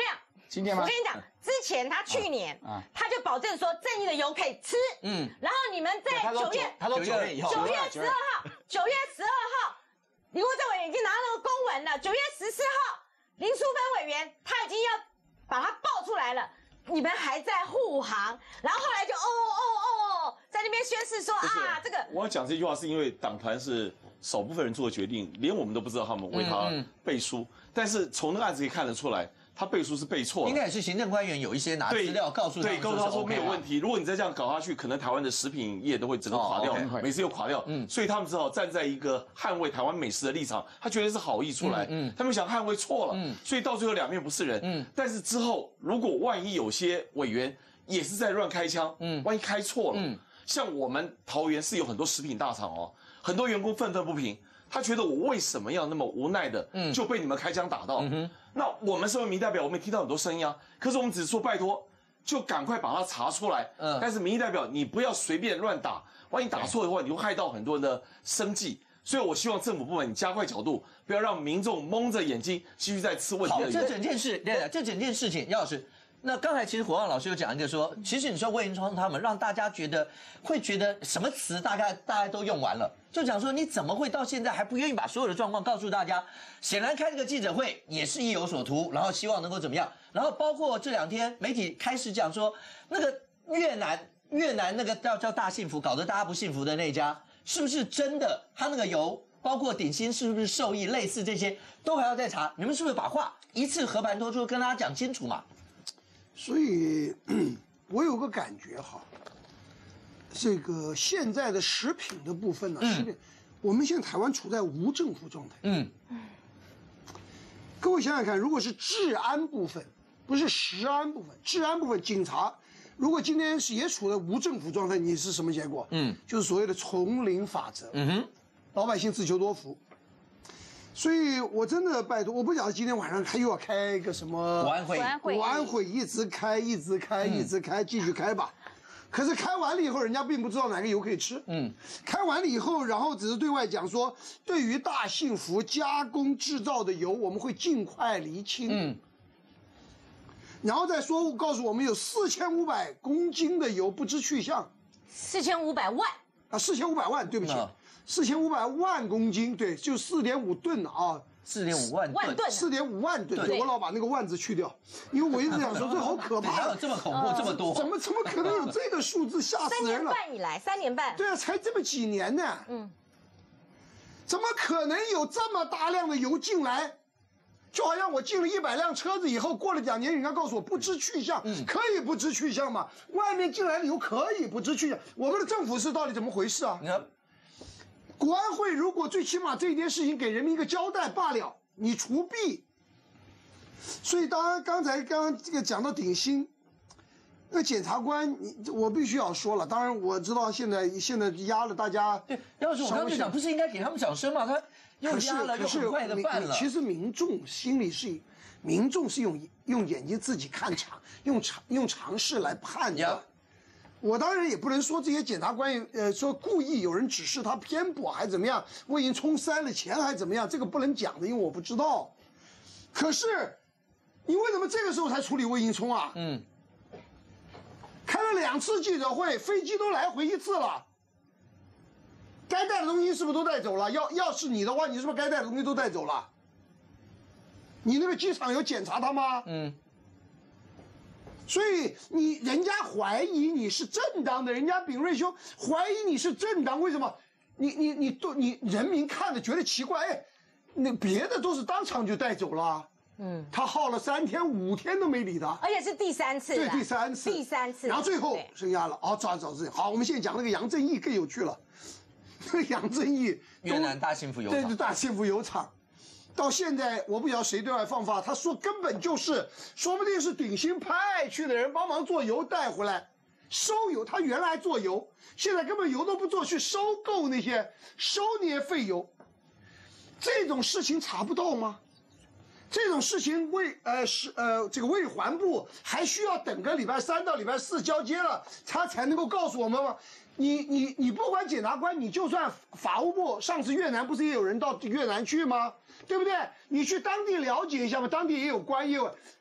今天吗？ 我跟你讲，之前他去年啊，他就保证说正义的油可以吃，嗯，然后你们在九月， 他说九月以后， 九月十二号，九月十二号，林国政委员已经拿到那个公文了，九月十四号，林淑芬委员他已经要把它爆出来了。你们还在护航，然后后来就哦哦哦，在那边宣誓说啊，这个我要讲这句话是因为党团是少部分人做的决定，连我们都不知道他们为他背书，嗯嗯、但是从那个案子可以看得出来，他背书是背错了。 应该也是行政官员有一些拿资料告诉他， 对，告诉他说没有问题。如果你再这样搞下去，可能台湾的食品业都会整个垮掉，哦 okay、美食又垮掉。嗯，所以他们只好站在一个捍卫台湾美食的立场，他觉得是好意出来，嗯，嗯他们想捍卫错了，嗯，所以到最后两面不是人。嗯，但是之后如果万一有些委员也是在乱开枪，嗯，万一开错了，嗯，像我们桃园是有很多食品大厂哦，很多员工愤愤不平。他觉得我为什么要那么无奈的就被你们开枪打到？嗯、那我们身为民意代表，我们也听到很多声音啊。可是我们只是说拜托，就赶快把它查出来。嗯、但是民意代表，你不要随便乱打，万一打错的话，你会害到很多人的生计。所以我希望政府部门你加快角度，不要让民众蒙着眼睛继续在吃问题的。 好，这整件事，对这整件事情，姚老师。那刚才其实火旺老师有讲一个说，其实你说魏云聪他们让大家觉得会觉得什么词大概大家都用完了，就讲说你怎么会到现在还不愿意把所有的状况告诉大家？显然开这个记者会也是意有所图，然后希望能够怎么样？然后包括这两天媒体开始讲说，那个越南越南那个叫叫大幸福，搞得大家不幸福的那家，是不是真的？他那个油包括鼎新是不是受益，类似这些都还要再查。你们是不是把话一次和盘托出，跟大家讲清楚嘛？ 所以，我有个感觉哈，这个现在的食品的部分呢，食品，我们现在台湾处在无政府状态。嗯，各位想想看，如果是治安部分，不是食安部分，治安部分，警察，如果今天是也处在无政府状态，你是什么结果？嗯，就是所谓的丛林法则。嗯哼，老百姓自求多福。所以，我真的拜托，我不晓得今天晚上他又要开一个什么国安会， 国安会一直开，一直开，一直开，继续开吧。可是开完了以后，人家并不知道哪个油可以吃。嗯，开完了以后，然后只是对外讲说，对于大幸福加工制造的油，我们会尽快厘清。嗯，然后再说告诉我们有四千五百公斤的油不知去向， 四千五百万啊，四千五百万，对不起。四千五百万公斤，对，就四点五吨啊， 四点五万吨， 四点五万吨，对，我老把那个万字去掉，因为我一直想说这好可怕， 哪有这么恐怖这么多？ 怎么怎么可能有这个数字？吓死人了！ 三年半以来，三年半， 对啊，才这么几年呢，嗯，怎么可能有这么大量的油进来？就好像我进了一百辆车子以后，过了两年，人家告诉我不知去向，嗯、可以不知去向吗？外面进来的油可以不知去向，我们的政府是到底怎么回事啊？你看。国安会如果最起码这件事情给人民一个交代罢了，你除弊。所以当然刚才刚刚这个讲到鼎新，那检察官，你我必须要说了。当然我知道现在现在压了大家。 对，要是我刚才讲，不是应该给他们掌声吗？他又压了，又很快的办了。 其实民众心里是，民众是用用眼睛自己看常，用常用常识来判断。我当然也不能说这些检察官，呃，说故意有人指示他偏颇还怎么样，魏云聪塞了钱还怎么样，这个不能讲的，因为我不知道。可是，你为什么这个时候才处理魏云聪啊？嗯，开了两次记者会，飞机都来回一次了，该带的东西是不是都带走了？要要是你的话，你是不是该带的东西都带走了？你那个机场有检查他吗？嗯。所以你人家怀疑你是正当的，人家秉瑞兄怀疑你是正当，为什么？你你你都你人民看着觉得奇怪，哎，那别的都是当场就带走了，嗯，他耗了三天五天都没理他， 而且是第三次， 对，第三次， 第三次， 然后最后升压了，哦，抓找自己。好，我们现在讲那个杨正义更有趣了，那个杨正义越南大幸福油厂， 对，大幸福油厂。到现在我不晓得谁对外放话，他说根本就是，说不定是鼎新派去的人帮忙做油带回来，收油。他原来做油，现在根本油都不做，去收购那些收那些废油，这种事情查不到吗？这种事情卫呃是呃这个卫环部还需要等个礼拜三到礼拜四交接了，他才能够告诉我们吗？你你你不管检察官，你就算法务部，上次越南不是也有人到越南去吗？对不对？你去当地了解一下嘛，当地也有官，也有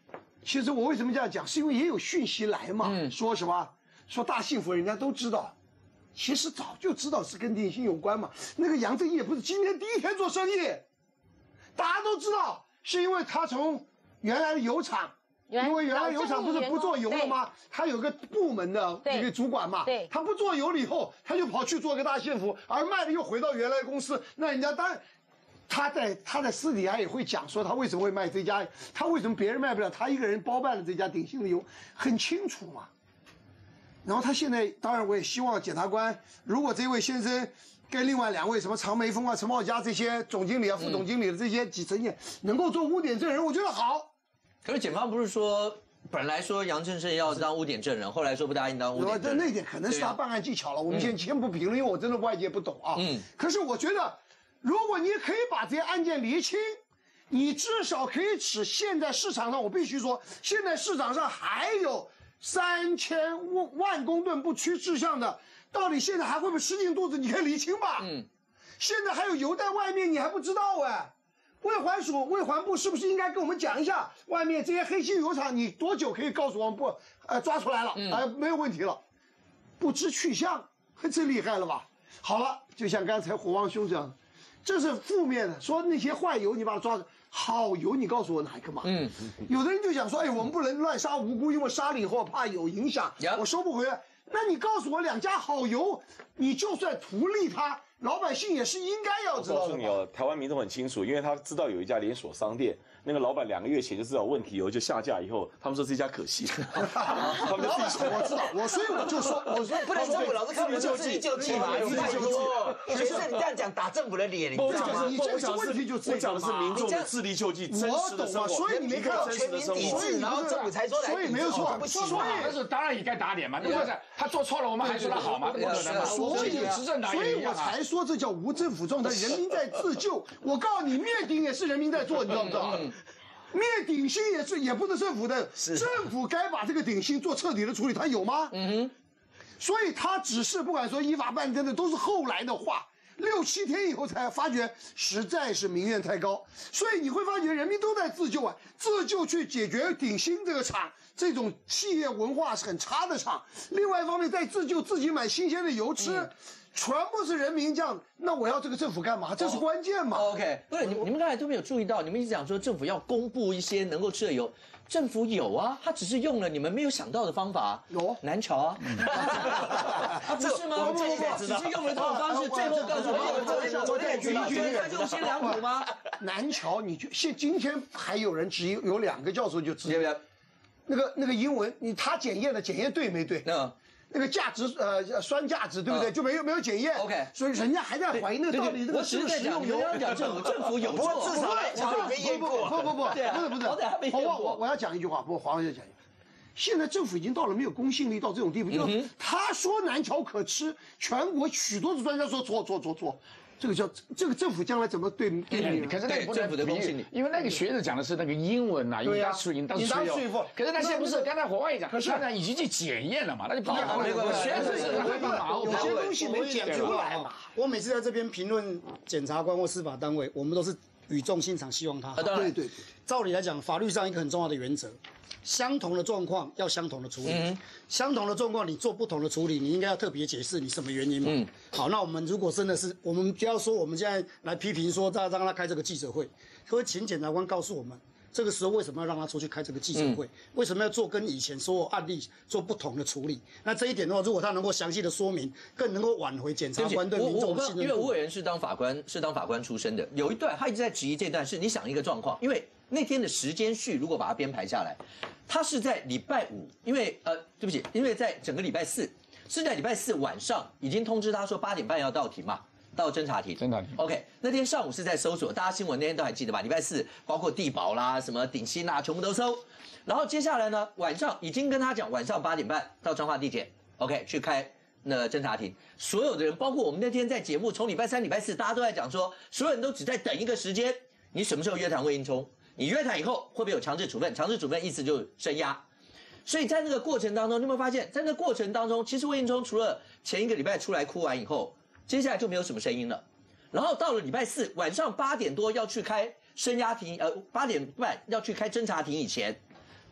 其实我为什么这样讲，是因为也有讯息来嘛，嗯、说什么说大幸福，人家都知道，其实早就知道是跟鼎新有关嘛。那个杨正业不是今天第一天做生意，大家都知道，是因为他从原来的油厂。因为原来油厂不是不做油了吗？他有个部门的一个主管嘛， 对， 他不做油了以后，他就跑去做个大幸福，而卖的又回到原来的公司。那人家当然，他在他在私底下也会讲说他为什么会卖这家，他为什么别人卖不了，他一个人包办了这家鼎新的油，很清楚嘛。然后他现在，当然我也希望检察官，如果这位先生跟另外两位什么常梅峰啊、陈茂佳这些总经理啊、副总经理的这些几层业能够做污点证人，我觉得好。 可是检方不是说，本来说杨正胜要当污点证人，后来说不答应当污点证人。 那点可能是他办案技巧了，我们先先不评论，因为我真的外界不懂啊。嗯。可是我觉得，如果你可以把这些案件厘清，你至少可以使现在市场上，我必须说，现在市场上还有三千万公吨不屈志向的，到底现在还会不会吃进肚子？你可以厘清吧。嗯。现在还有油在外面，你还不知道哎。卫环署、卫环部是不是应该跟我们讲一下，外面这些黑心油厂，你多久可以告诉我们不？呃，抓出来了，嗯、呃，没有问题了，不知去向，真厉害了吧？好了，就像刚才火旺兄讲，这是负面的，说那些坏油你把它抓住，好油你告诉我哪一个嘛？嗯，有的人就想说，哎，我们不能乱杀无辜，因为杀了以后怕有影响，我收不回来。那你告诉我两家好油，你就算图利他。老百姓也是应该要知道的。 我告诉你哦，台湾民众很清楚，因为他知道有一家连锁商店，那个老板两个月前就知道问题以后就下架以后，他们说这家可信，他们就自己说我知道，我所以我就说，我说不能政府老是看我自己救济嘛，有自己救济。学生你这样讲打政府的脸，你知道吗？ 你这个问题就我讲的是民众的自力救济，真实的生活。 所以你没看到全民抵制，然后政府才说来， 所以没有错， 不行嘛。 但是当然也该打脸嘛，对不对？他做错了，我们还说他好吗？不可能嘛。 所以执政党也一样啊。 所以我才说这叫无政府状态，人民在自救。我告诉你，灭顶也是人民在做，你知道不知道？灭鼎新也是，也不是政府的，政府该把这个鼎新做彻底的处理，他有吗？嗯哼。所以他只是不管说依法办证的，都是后来的话，六七天以后才发觉实在是民怨太高，所以你会发觉人民都在自救啊，自救去解决鼎新这个厂这种企业文化是很差的厂，另外一方面在自救自己买新鲜的油吃。嗯，全部是人民这样，那我要这个政府干嘛？这是关键嘛。 Oh, OK， 不是你你们刚才都没有注意到，你们一直讲说政府要公布一些能够吃的油，政府有啊，他只是用了你们没有想到的方法。有南桥啊，他不是吗？不不不，只是用了这种方式，最后告诉我们，昨天知道，他用心良苦吗？ 南桥，你就现今天还有人质疑，有两个教授就质疑，那个那个英文，你他检验的检验对没对？嗯。那个价值呃酸价值对不对？就没有没有检验 ，OK， 所以人家还在怀疑那个到底这个是不是食用油？ 讲政府政府有错， 至少来讲没验过。 不不不不，不是不是，黄黄我我要讲一句话，不黄要讲一句，现在政府已经到了没有公信力到这种地步，就是他说南桥可吃，全国许多的专家说错错错错。这个叫这个政府将来怎么对对你？ 可是那个政府的公信力，因为那个学者讲的是那个英文呐，应当税应当税负。可是那现在不是，刚才火旺也讲，可是现在已经去检验了嘛，那就不一样了。学者是会把有些东西没检出来嘛。 我每次在这边评论检察官或司法单位，我们都是语重心长，希望他好。 对对。 照理来讲，法律上一个很重要的原则。相同的状况要相同的处理，嗯、相同的状况你做不同的处理，你应该要特别解释你什么原因嘛。嗯、好，那我们如果真的是，我们不要说我们现在来批评说让让他开这个记者会，可不可以请检察官告诉我们，这个时候为什么要让他出去开这个记者会？嗯、为什么要做跟以前所有案例做不同的处理？那这一点的话，如果他能够详细的说明，更能够挽回检察官对民众的信任。 因为吴委员是当法官，是当法官出身的，有一段他一直在质疑这段是，你想一个状况，因为那天的时间序如果把它编排下来。他是在礼拜五，因为呃，对不起，因为在整个礼拜四是在礼拜四晚上已经通知他说八点半要到庭嘛，到侦查庭。 侦查庭。 OK， 那天上午是在搜索，大家新闻那天都还记得吧？礼拜四包括地保啦、什么鼎新啦，全部都搜。然后接下来呢，晚上已经跟他讲，晚上八点半到彰化地检 ，OK 去开那侦查庭。所有的人，包括我们那天在节目，从礼拜三、礼拜四，大家都在讲说，所有人都只在等一个时间，你什么时候约谈魏应充？你约谈以后会不会有强制处分？强制处分意思就是声押。所以在那个过程当中，你有没有发现，在那个过程当中，其实魏应充除了前一个礼拜出来哭完以后，接下来就没有什么声音了。然后到了礼拜四晚上八点多要去开声押庭，呃，八点半要去开侦查庭以前，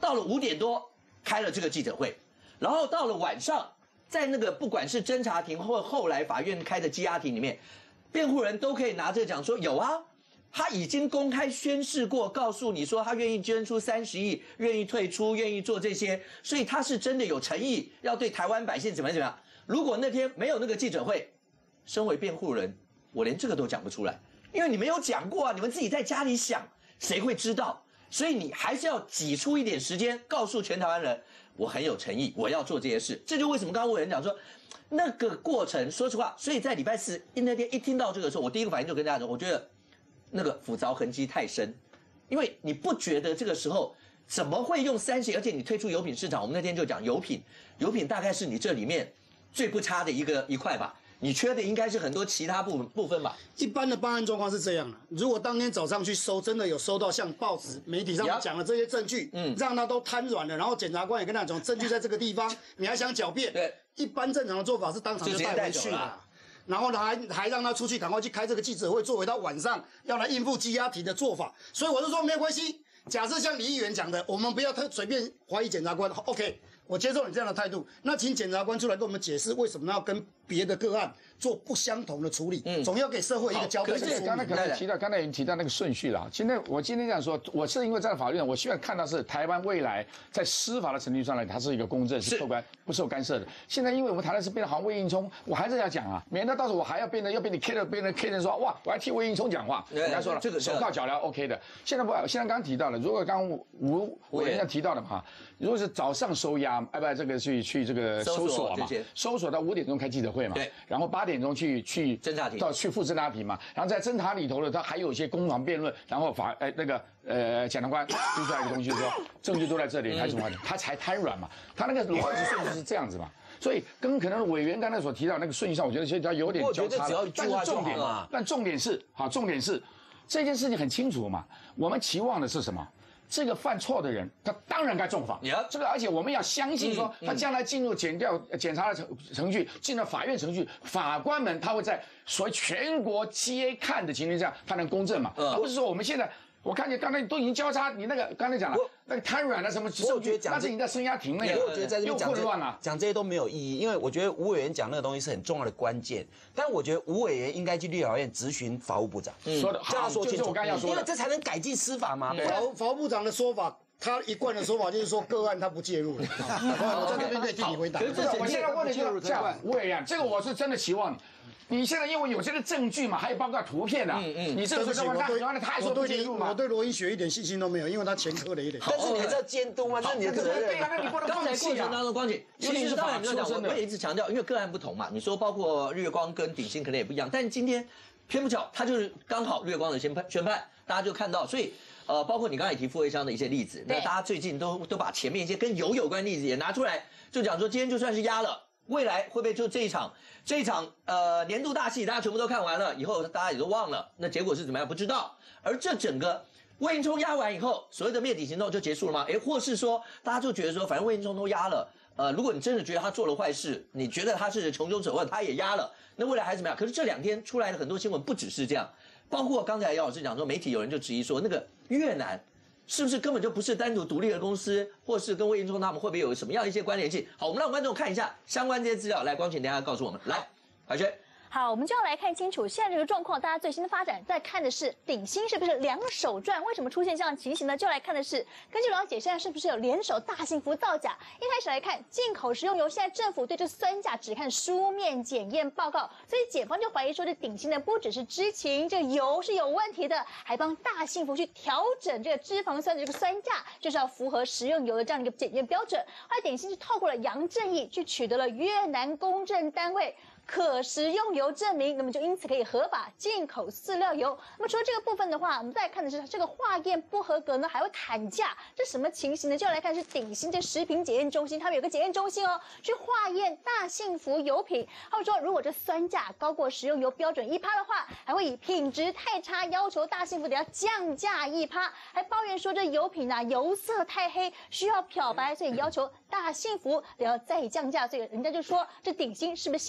到了五点多开了这个记者会，然后到了晚上，在那个不管是侦查庭或后来法院开的羁押庭里面，辩护人都可以拿这个讲说有啊。他已经公开宣誓过，告诉你说他愿意捐出三十亿，愿意退出，愿意做这些，所以他是真的有诚意，要对台湾百姓怎么样怎么样。如果那天没有那个记者会，身为辩护人，我连这个都讲不出来，因为你没有讲过啊，你们自己在家里想，谁会知道？所以你还是要挤出一点时间，告诉全台湾人，我很有诚意，我要做这些事。这就为什么刚刚我有人讲说，那个过程，说实话，所以在礼拜四那天一听到这个时候，我第一个反应就跟大家说，我觉得。那个斧凿痕迹太深，因为你不觉得这个时候怎么会用三十亿？而且你退出油品市场，我们那天就讲油品，油品大概是你这里面最不差的一个一块吧。你缺的应该是很多其他部部分吧？ 一般的办案状况是这样的：如果当天早上去收，真的有收到像报纸、媒体上讲的这些证据，嗯，让他都瘫软了，然后检察官也跟他讲证据在这个地方，你还想狡辩？对，一般正常的做法是当场就带回去了。然后呢，还还让他出去，赶快去开这个记者会，作为他晚上要来应付羁押庭的做法。所以我就说没有关系。假设像李议员讲的，我们不要特随便怀疑检察官 ，OK， 我接受你这样的态度。那请检察官出来跟我们解释，为什么要跟别的个案做不相同的处理？嗯，总要给社会一个交代。 可是刚才可能提到，刚才已经提到那个顺序了。今天我今天这样说，我是因为在法律上，我希望看到是台湾未来在司法的程序上来，它是一个公正，是客观，不受干涉的。现在因为我们谈的是变得好像魏应充，我还是要讲啊，免得到时候我还要变得要被你 K 的，变得 K 人说哇，我还替魏应充讲话。人家说了，这个手铐脚镣 OK 的。现在不，现在刚刚提到了，如果刚吴委员提到的嘛，如果是早上收押，哎不，这个去去这个搜索嘛，搜索到五点钟开记者会嘛，对，然后八点钟去去侦查庭， 到去副侦查庭嘛，然后在侦查里头呢，他还有一些攻防辩论，然后法哎那个呃检察官提出来一个东西说证据都在这里，还什么他才瘫软嘛，他那个逻辑顺序是这样子嘛。所以跟可能委员刚才所提到那个顺序上，我觉得其实他有点交叉了。但是重点嘛，但重点是好，重点是这件事情很清楚嘛，我们期望的是什么？这个犯错的人，他当然该重罚。这个，而且我们要相信说，他将来进入检调、检察的程程序，进了法院程序，法官们他会在所谓全国皆看的情况下，他能公正嘛？而不是说我们现在。我看见刚才都已经交叉，你那个刚才讲了，那个瘫软了什么证据，那是你在声押庭那个， 我觉得在这边讲这讲这些都没有意义，因为我觉得吴委员讲那个东西是很重要的关键，但我觉得吴委员应该去立法院质询法务部长， 说的叫他说清楚， 我刚要说， 因为这才能改进司法嘛。 法务法务部长的说法。他一贯的说法就是说个案他不介入了，我在这边可以替你回答。 可是我现在问的就是这样，吴委员，这个我是真的期望你。你现在因为有这个证据嘛，还有包括图片的，嗯嗯，你这个说他，他他还说不介入嘛？ 我对罗一雪一点信心都没有，因为他前科了一点。 但是你还是要监督嘛，这是你的责任。 对啊，那你不能放弃啊。刚才过程当中，光姐，其实刚才你就讲，我也一直强调，因为个案不同嘛，你说包括日月光跟鼎新可能也不一样，但今天偏不巧，他就是刚好日月光的宣判宣判，大家就看到，所以。呃，包括你刚才也提傅卫香的一些例子，那大家最近都都把前面一些跟油有关的例子也拿出来，就讲说今天就算是压了，未来会不会就这一场这一场呃年度大戏，大家全部都看完了，以后大家也都忘了，那结果是怎么样不知道。而这整个魏应充压完以后，所谓的灭顶行动就结束了吗？诶，或是说大家就觉得说，反正魏应充都压了，呃，如果你真的觉得他做了坏事，你觉得他是穷凶手恶，他也压了，那未来还怎么样？可是这两天出来的很多新闻不只是这样。包括刚才姚老师讲说，媒体有人就质疑说，那个越南是不是根本就不是单独独立的公司，或是跟魏应充他们会不会有什么样一些关联性？好，我们让观众看一下相关这些资料。来，光请等一下告诉我们。来，海轩。 好，我们就要来看清楚现在这个状况，大家最新的发展，在看的是鼎新是不是两手赚？为什么出现这样的情形呢？就来看的是，根据了解，现在是不是有联手大幸福造假？一开始来看进口食用油，现在政府对这酸价只看书面检验报告，所以检方就怀疑说，这鼎新呢不只是知情这个油是有问题的，还帮大幸福去调整这个脂肪酸的这个酸价，就是要符合食用油的这样的一个检验标准。后来鼎新是透过了杨正义去取得了越南公证单位可食用油证明，那么就因此可以合法进口饲料油。那么除了这个部分的话，我们再看的是这个化验不合格呢，还会砍价，这什么情形呢？就要来看是鼎新这食品检验中心，他们有个检验中心哦，去化验大幸福油品。他们说，如果这酸价高过食用油标准一趴的话，还会以品质太差要求大幸福得要降价一趴，还抱怨说这油品啊油色太黑，需要漂白，所以要求大幸福得要再降价。所以人家就说，这鼎新是不是现在出现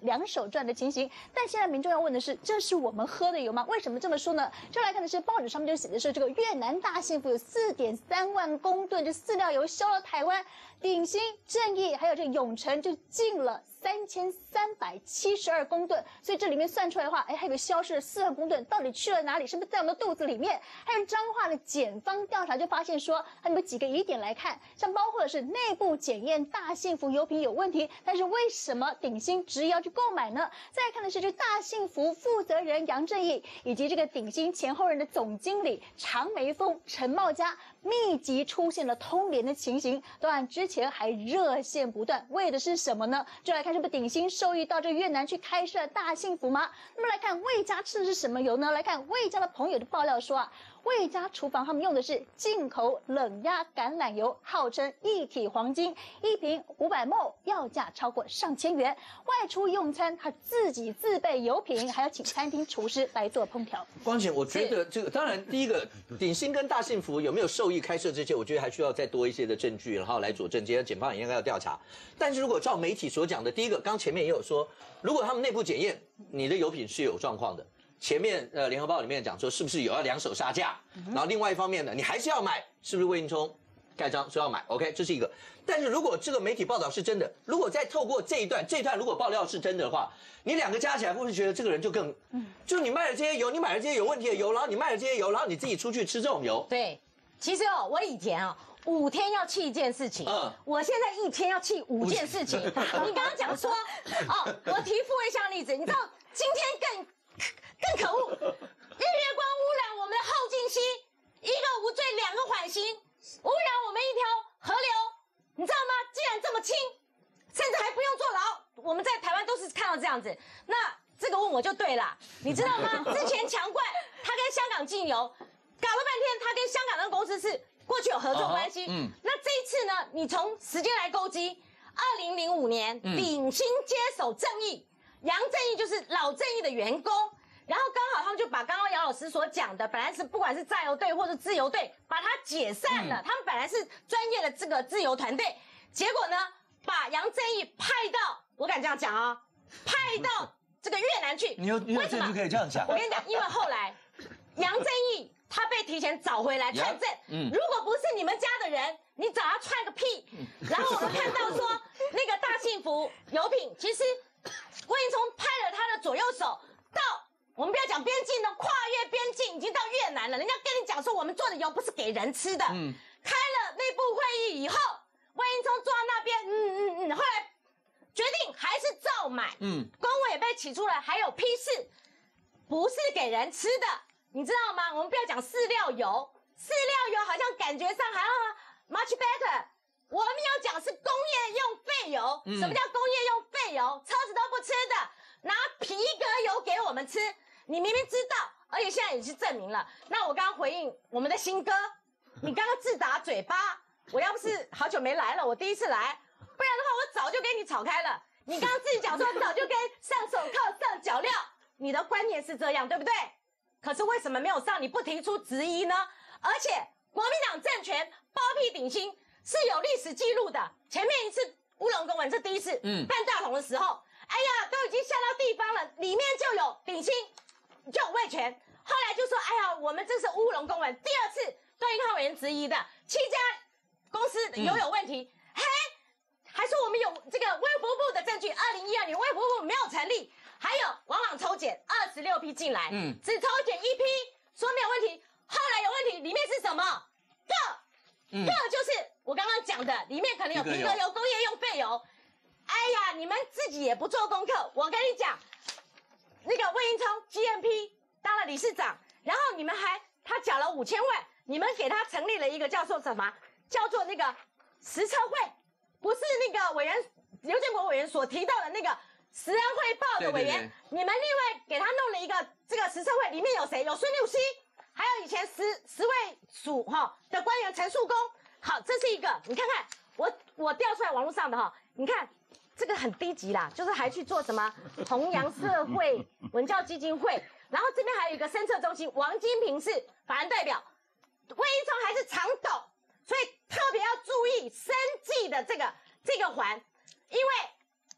两手赚的情形。但现在民众要问的是，这是我们喝的油吗？为什么这么说呢？就来看的是报纸上面就写的是，这个越南大幸福有四点三万公吨这饲料油销到台湾，鼎新、正义还有这个永诚就进了三千三百七十二公吨，所以这里面算出来的话，哎，还有个消失的四万公吨，到底去了哪里？是不是在我们的肚子里面？还有彰化的检方调查就发现说，还有几个疑点来看，像包括的是内部检验大幸福油品有问题，但是为什么鼎新执意要去购买呢？再来看的是这大幸福负责人杨正义以及这个鼎新前后任的总经理常梅峰、陈茂佳密集出现了通联的情形，当然之前还热线不断，为的是什么呢？就来看是不是鼎新受益到这个越南去开设大幸福吗？那么来看魏家吃的是什么油呢？来看魏家的朋友的爆料说啊，魏家厨房他们用的是进口冷压橄榄油，号称一体黄金，一瓶五百毫升，要价超过上千元。外出用餐，他自己自备油品，还要请餐厅厨师来做烹调。 光姐，我觉得这个当然，第一个鼎新跟大幸福有没有受益开设这些，我觉得还需要再多一些的证据，然后来佐证。今天检方也应该要调查。但是如果照媒体所讲的，第一个，刚前面也有说，如果他们内部检验你的油品是有状况的。前面呃，《联合报》里面讲说，是不是有要两手杀价？嗯、然后另外一方面呢，你还是要买，是不是魏应充盖章说要买 ？OK， 这是一个。但是如果这个媒体报道是真的，如果再透过这一段，这一段如果爆料是真的的话，你两个加起来会不会觉得这个人就更，嗯、就你卖了这些油，你买了这些有问题的油，然后你卖了这些油，然后你自己出去吃这种油？ 对，其实哦，我以前啊、哦。五天要气一件事情，嗯，我现在一天要气五件事情。你刚刚讲说，哦，我提傅卫香例子，你知道今天更更可恶，日月光污染我们的后劲溪，一个无罪两个缓刑，污染我们一条河流，你知道吗？既然这么轻，甚至还不用坐牢，我们在台湾都是看到这样子。那这个问我就对了，你知道吗？之前强冠他跟香港进油，搞了半天，他跟香港那个公司是。过去有合作关系，uh huh, 嗯，那这一次呢？你从时间来勾稽，二零零五年，嗯、鼎新接手正义，杨正义就是老正义的员工，然后刚好他们就把刚刚姚老师所讲的，本来是不管是榨油队或者自由队，把它解散了。嗯、他们本来是专业的这个自由团队，结果呢，把杨正义派到，我敢这样讲啊，派到这个越南去。 你有你有证据可以这样讲？ 我跟你讲，因为后来杨正义。他被提前找回来看证，嗯，如果不是你们家的人，你找他串个屁。嗯、然后我们看到说，那个大幸福油品，其实魏应充派了他的左右手到，我们不要讲边境的，跨越边境已经到越南了。人家跟你讲说，我们做的油不是给人吃的。嗯，开了内部会议以后，魏应充坐在那边，嗯嗯嗯，后来决定还是照买。嗯，公文也被起出来，还有批示，不是给人吃的。你知道吗？我们不要讲饲料油，饲料油好像感觉上还要 much better。我们要讲是工业用废油。嗯、什么叫工业用废油？车子都不吃的，拿皮革油给我们吃。你明明知道，而且现在也是证明了。那我刚刚回应我们的新哥，你刚刚自打嘴巴。我要不是好久没来了，我第一次来，不然的话我早就给你炒开了。你刚刚自己讲说早就该上手铐上脚镣，你的观念是这样，对不对？可是为什么没有上？你不提出质疑呢？而且国民党政权包庇鼎新是有历史记录的。前面一次乌龙公文是第一次，嗯，办大同的时候，哎呀，都已经下到地方了，里面就有鼎新，就有味全。后来就说，哎呀，我们这是乌龙公文。第二次对应他委员质疑的七家公司有有问题，嘿、嗯，还说我们有这个卫福部的证据。二零一二年卫福部没有成立。还有往往抽检二十六批进来，嗯，只抽检一批，说没有问题，后来有问题，里面是什么？铬，嗯、铬就是我刚刚讲的，里面可能有皮革油、工业用废油。哎呀，你们自己也不做功课，我跟你讲，那个魏应充 G M P 当了理事长，然后你们还他缴了五千万，你们给他成立了一个叫做什么？叫做那个实测会，不是那个委员刘建国委员所提到的那个。食安汇报的委员，对对对你们另外给他弄了一个这个实测会，里面有谁？有孙六熙，还有以前食食卫署哈的官员陈树公。好，这是一个，你看看我我调出来网络上的哈，你看这个很低级啦，就是还去做什么弘扬社会文教基金会，然后这边还有一个深测中心，王金平是法人代表，魏应充还是常董，所以特别要注意生计的这个这个环，因为。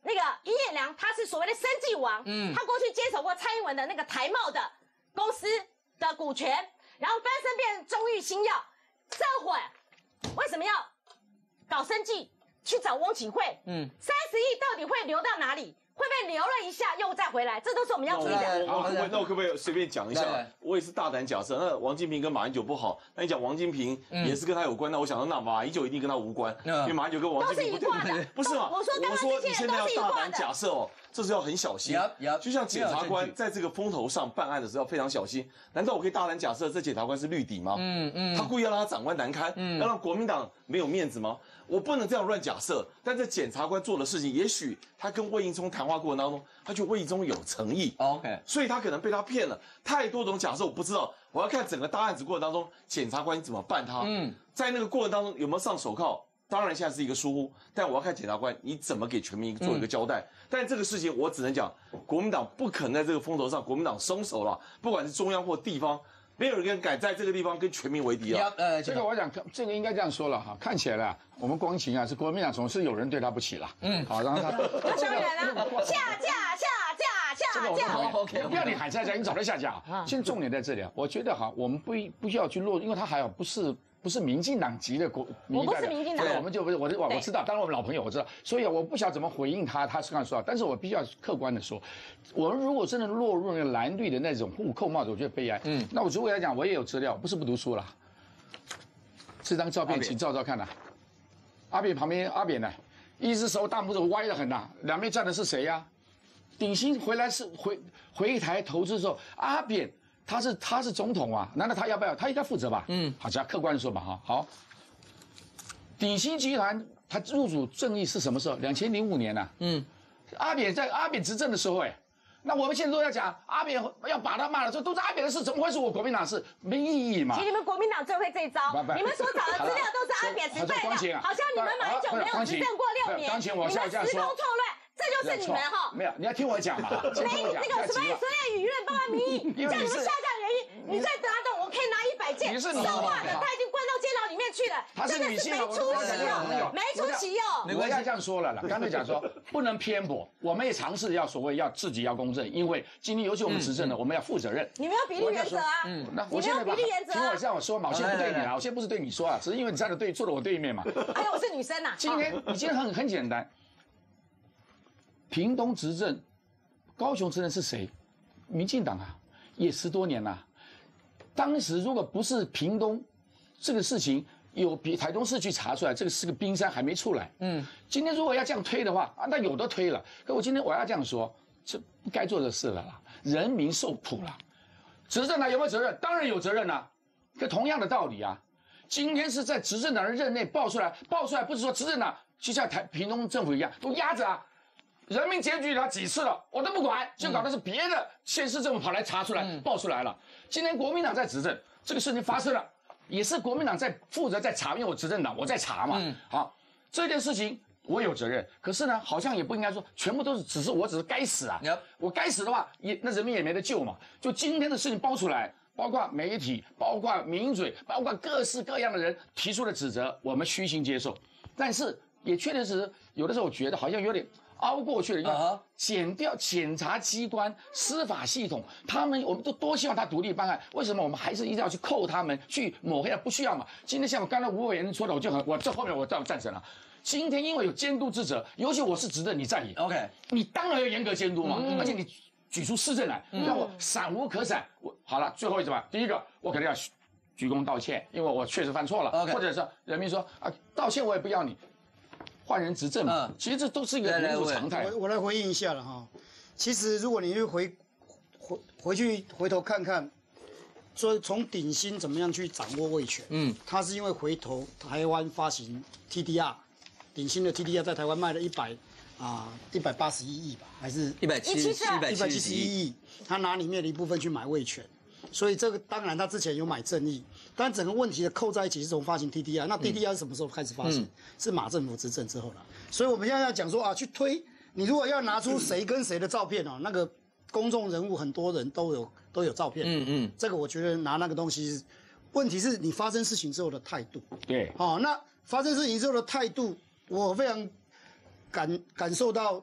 那个尹衍梁他是所谓的生技王，嗯，他过去接手过蔡英文的那个台茂的公司的股权，然后翻身变中裕新药，这会为什么要搞生技去找翁启惠？嗯，三十亿到底会流到哪里？会不会留了一下又再回来？这都是我们要注意的。 好，那我可不可以随便讲一下？我也是大胆假设，那王金平跟马英九不好，那你讲王金平也是跟他有关，那我想说，那马英九一定跟他无关，因为马英九跟王金平都是一挂的， 不是嘛？ 我说刚刚这些人都是一挂的。 你现在要大胆假设哦，这是要很小心。就像检察官在这个风头上办案的时候要非常小心。难道我可以大胆假设这检察官是绿底吗？嗯嗯，他故意要让他长官难堪，要让国民党没有面子吗？我不能这样乱假设，但这检察官做的事情，也许他跟魏应充谈话过程当中，他觉得魏应充有诚意 ，OK， 所以他可能被他骗了。太多种假设，我不知道，我要看整个大案子过程当中，检察官怎么办他。嗯，在那个过程当中有没有上手铐？当然现在是一个疏忽，但我要看检察官你怎么给全民做一个交代。嗯、但这个事情我只能讲，国民党不可能在这个风头上，国民党松手了，不管是中央或地方。没有人敢在这个地方跟全民为敌啊！ 呃，这个我想，这个应该这样说了哈。看起来啊，我们光晴啊，是国民党总是有人对他不起了。嗯，好，然后他当然了，下架下架下架。 OK， 不要你喊下架，你早就下架。现在重点在这里啊，我觉得哈，我们不不需要去落，因为他还好不是。不是民进党籍的国民代表， 我不是民进党， 我们就不是我我我知道，当然我们老朋友我知道，所以我不晓得怎么回应他，他是这样说，但是我必须要客观的说，我们如果真的落入那个蓝绿的那种互扣帽子，我觉得悲哀。嗯，那我如果来讲，我也有资料，不是不读书啦。这张照片请照照看呐、啊，阿扁旁边阿扁呢，一只手大拇指歪得很呐、啊，两边站的是谁呀、啊？鼎新回来是回回台投资的时候，阿扁。他是他是总统啊，难道他要不要？他应该负责吧？嗯，好，只要客观的说吧，哈，好。鼎新集团他入主正义是什么时候？两千零五年呐、啊。嗯，阿扁在阿扁执政的时候，哎，那我们现在都在讲阿扁要把他骂了，这都是阿扁的事，怎么会是我国民党事？没意义嘛。 其实你们国民党最会这一招，你们所找的资料都是阿扁时代的，好像你们马英九没有执政过六年， 你们时空错乱。这就是你们哈， 没有，你要听我讲嘛。 没那个什么所谓舆论包含民意，叫你们下架原因，你再打懂，我可以拿一百件。说话的他已经关到监牢里面去了， 他是女性， 没出息哦，没出息哦。 我要这样说了了，刚才讲说不能偏颇，我们也尝试要所谓要自己要公正，因为今天尤其我们执政的，我们要负责任。 你们要比例原则啊，嗯， 那我现在比例原则。听我这样说嘛，我现在不对你啊，我现在不是对你说啊，只是因为你站的对，坐在我对面嘛。 哎呀，我是女生呐。 今天你今天很很简单。屏东执政，高雄执政是谁？民进党啊，也十多年了。当时如果不是屏东这个事情有比台东市去查出来，这个是个冰山还没出来。嗯，今天如果要这样推的话啊，那有的推了。可我今天我要这样说，这不该做的事了啦，人民受苦了。执政党有没有责任？当然有责任啦、啊。可同样的道理啊，今天是在执政党的任内爆出来，爆出来不是说执政党就像台屏东政府一样都压着啊。人民检举他几次了，我都不管，就搞的是别的县市政府跑来查出来、嗯、爆出来了。今天国民党在执政，这个事情发生了，也是国民党在负责在查，因为我执政党我在查嘛。嗯、好，这件事情我有责任，可是呢，好像也不应该说全部都是，只是我只是该死啊。Yep. 我该死的话，也那人民也没得救嘛。就今天的事情爆出来，包括媒体，包括名嘴，包括各式各样的人提出的指责，我们虚心接受。但是也确确实实，有的时候我觉得好像有点。熬过去了，要减掉检察机关、司法系统，他们我们都多希望他独立办案，为什么我们还是一定要去扣他们、去抹黑他？不需要嘛？今天像我刚才吴委员说的，我就很，我这后面我倒赞成了。今天因为有监督之责，尤其我是执政，你在野 ，OK， 你当然要严格监督嘛，嗯、而且你举出施政来，嗯、让我闪无可闪。我好了，最后一怎么？第一个，我肯定要鞠躬道歉，因为我确实犯错了， okay. 或者是人民说啊，道歉我也不要你。换人执政嘛，嗯、其实这都是一个民主常态。 我我来回应一下了哈。其实如果你去回回回去回头看看，说从鼎新怎么样去掌握味全，嗯，他是因为回头台湾发行 T D R， 鼎新的 T D R 在台湾卖了一百啊一百八十一亿吧，还是一百七十一百七十一亿，他拿里面的一部分去买味全。所以这个当然他之前有买正义，但整个问题的扣在一起是从发行 T D R， 那 T D R 是什么时候开始发行？嗯、是马政府执政之后了。所以我们现在要讲说啊，去推你如果要拿出谁跟谁的照片哦，那个公众人物很多人都有都有照片，嗯嗯，这个我觉得拿那个东西，问题是你发生事情之后的态度。 对， 好、哦，那发生事情之后的态度，我非常感感受到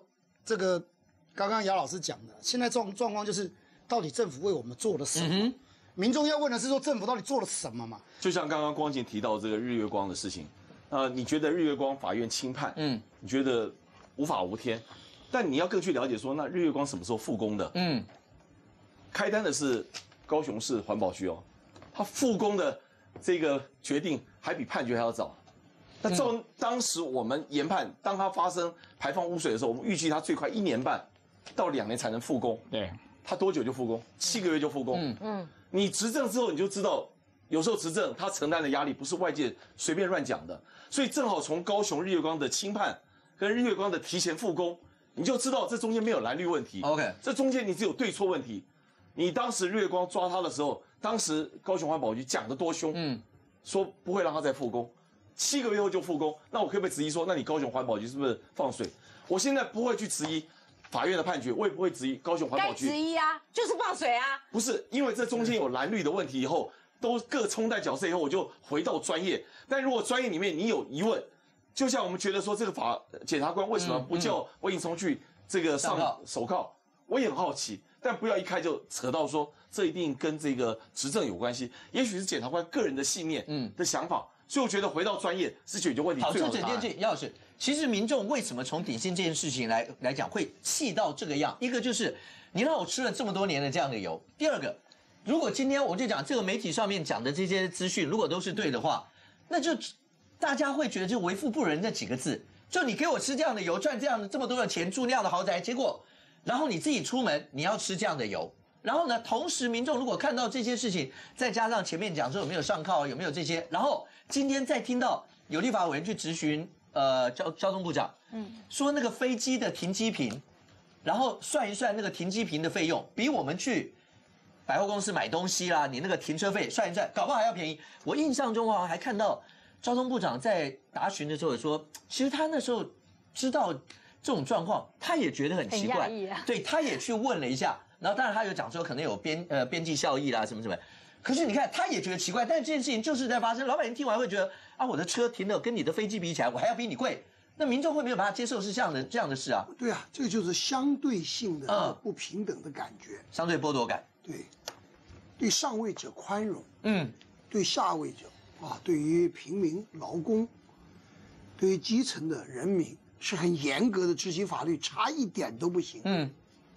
这个刚刚姚老师讲的，现在状状况就是到底政府为我们做了什么？嗯、民众要问的是说政府到底做了什么嘛？ 就像刚刚光晴提到这个日月光的事情，呃，你觉得日月光法院轻判，嗯，你觉得无法无天，但你要更去了解说，那日月光什么时候复工的？嗯，开单的是高雄市环保局哦，他复工的这个决定还比判决还要早。那照当时我们研判，当它发生排放污水的时候，我们预计它最快一年半到两年才能复工。 对， 它多久就复工？七个月就复工。嗯嗯，你执政之后你就知道，有时候执政他承担的压力不是外界随便乱讲的。所以正好从高雄日月光的轻判跟日月光的提前复工，你就知道这中间没有蓝绿问题。 OK， 这中间你只有对错问题。你当时日月光抓他的时候，当时高雄环保局讲得多凶，嗯，说不会让他再复工。七个月后就复工，那我可不可以质疑说，那你高雄环保局是不是放水？我现在不会去质疑法院的判决，我也不会质疑高雄环保局。 该质疑啊，就是放水啊。 不是，因为这中间有蓝绿的问题，以后都各冲淡角色以后，我就回到专业。但如果专业里面你有疑问，就像我们觉得说这个法检察官为什么不叫魏应聪去这个上手铐，我也很好奇。但不要一开就扯到说这一定跟这个执政有关系，也许是检察官个人的信念、嗯的想法。所以我觉得回到专业是解决问题最好的答案。 好，这整件事，姚老师，其实民众为什么从鼎新这件事情来来讲会气到这个样？一个就是你让我吃了这么多年的这样的油，第二个，如果今天我就讲这个媒体上面讲的这些资讯，如果都是对的话，那就大家会觉得就为富不仁这几个字，就你给我吃这样的油，赚这样的这么多的钱，住那样的豪宅，结果然后你自己出门你要吃这样的油。然后呢，同时民众如果看到这些事情，再加上前面讲说有没有上铐，有没有这些，然后今天再听到有立法委员去质询呃交交通部长，嗯，说那个飞机的停机坪，然后算一算那个停机坪的费用，比我们去百货公司买东西啦，你那个停车费算一算，搞不好还要便宜。我印象中啊，还看到交通部长在答询的时候也说，其实他那时候知道这种状况，他也觉得很奇怪， 很讶异啊， 对，他也去问了一下。然后当然他有讲说可能有边呃边际效益啦什么什么，可是你看他也觉得奇怪，但是这件事情就是在发生，老百姓听完会觉得啊，我的车停了跟你的飞机比起来，我还要比你贵，那民众会没有办法接受是这样的这样的事啊？ 对啊，这个就是相对性的不平等的感觉， 嗯、相对剥夺感。 对，对上位者宽容，嗯，对下位者啊，对于平民劳工，对于基层的人民是很严格的执行法律，差一点都不行，嗯。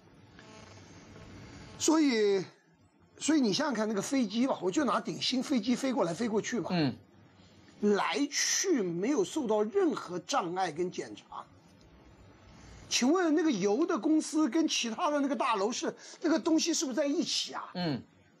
所以，所以你想想看，那个飞机吧，我就拿鼎新飞机飞过来飞过去嘛，嗯，来去没有受到任何障碍跟检查。请问那个油的公司跟其他的那个大楼是那个东西是不是在一起啊？嗯，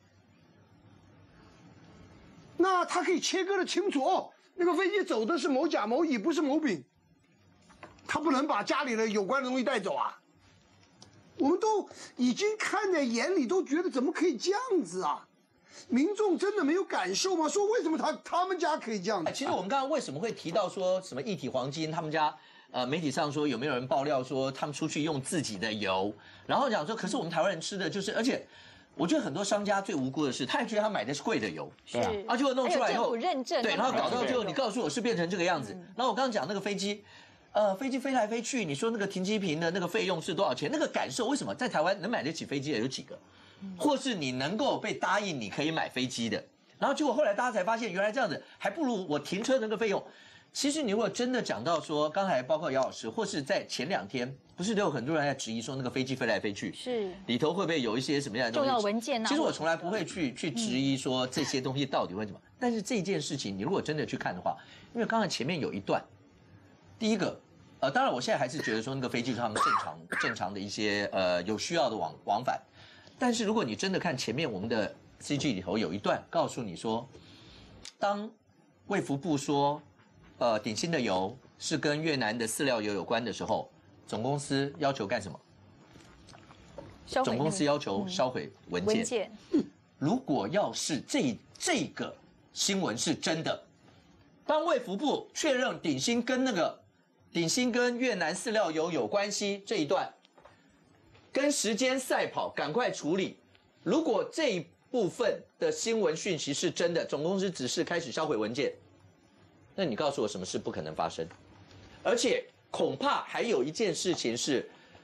那他可以切割的清楚哦，那个飞机走的是某甲某乙，不是某丙，他不能把家里的有关的东西带走啊。我们都已经看在眼里，都觉得怎么可以这样子啊？民众真的没有感受吗？说为什么他他们家可以这样子？ 其实我们刚刚为什么会提到说什么一体黄金，他们家呃媒体上说有没有人爆料说他们出去用自己的油，然后讲说可是我们台湾人吃的就是，而且我觉得很多商家最无辜的是，他还觉得他买的是贵的油， 是啊，结果弄出来以后， 认证对，然后搞到最后你告诉我是变成这个样子，然后我刚刚讲那个飞机。呃，飞机飞来飞去，你说那个停机坪的那个费用是多少钱？那个感受为什么在台湾能买得起飞机的有几个？或是你能够被答应你可以买飞机的，然后结果后来大家才发现，原来这样子还不如我停车那个费用。其实你如果真的讲到说，刚才包括姚老师，或是在前两天，不是都有很多人在质疑说那个飞机飞来飞去， 是里头会不会有一些什么样的东西重要文件啊？ 其实我从来不会去去质疑说这些东西到底会怎么，但是这件事情你如果真的去看的话，因为刚才前面有一段，第一个。呃，当然，我现在还是觉得说那个飞机是他们正常、正常的一些呃有需要的往往返，但是如果你真的看前面我们的 C G 里头有一段告诉你说，当卫福部说，呃鼎新的油是跟越南的饲料油有关的时候，总公司要求干什么？总公司要求销毁文件。文件。如果要是这这个新闻是真的，当卫福部确认鼎新跟那个。鼎新跟越南饲料油有关系这一段，跟时间赛跑，赶快处理。如果这一部分的新闻讯息是真的，总公司只是开始销毁文件，那你告诉我什么事不可能发生？而且恐怕还有一件事情是，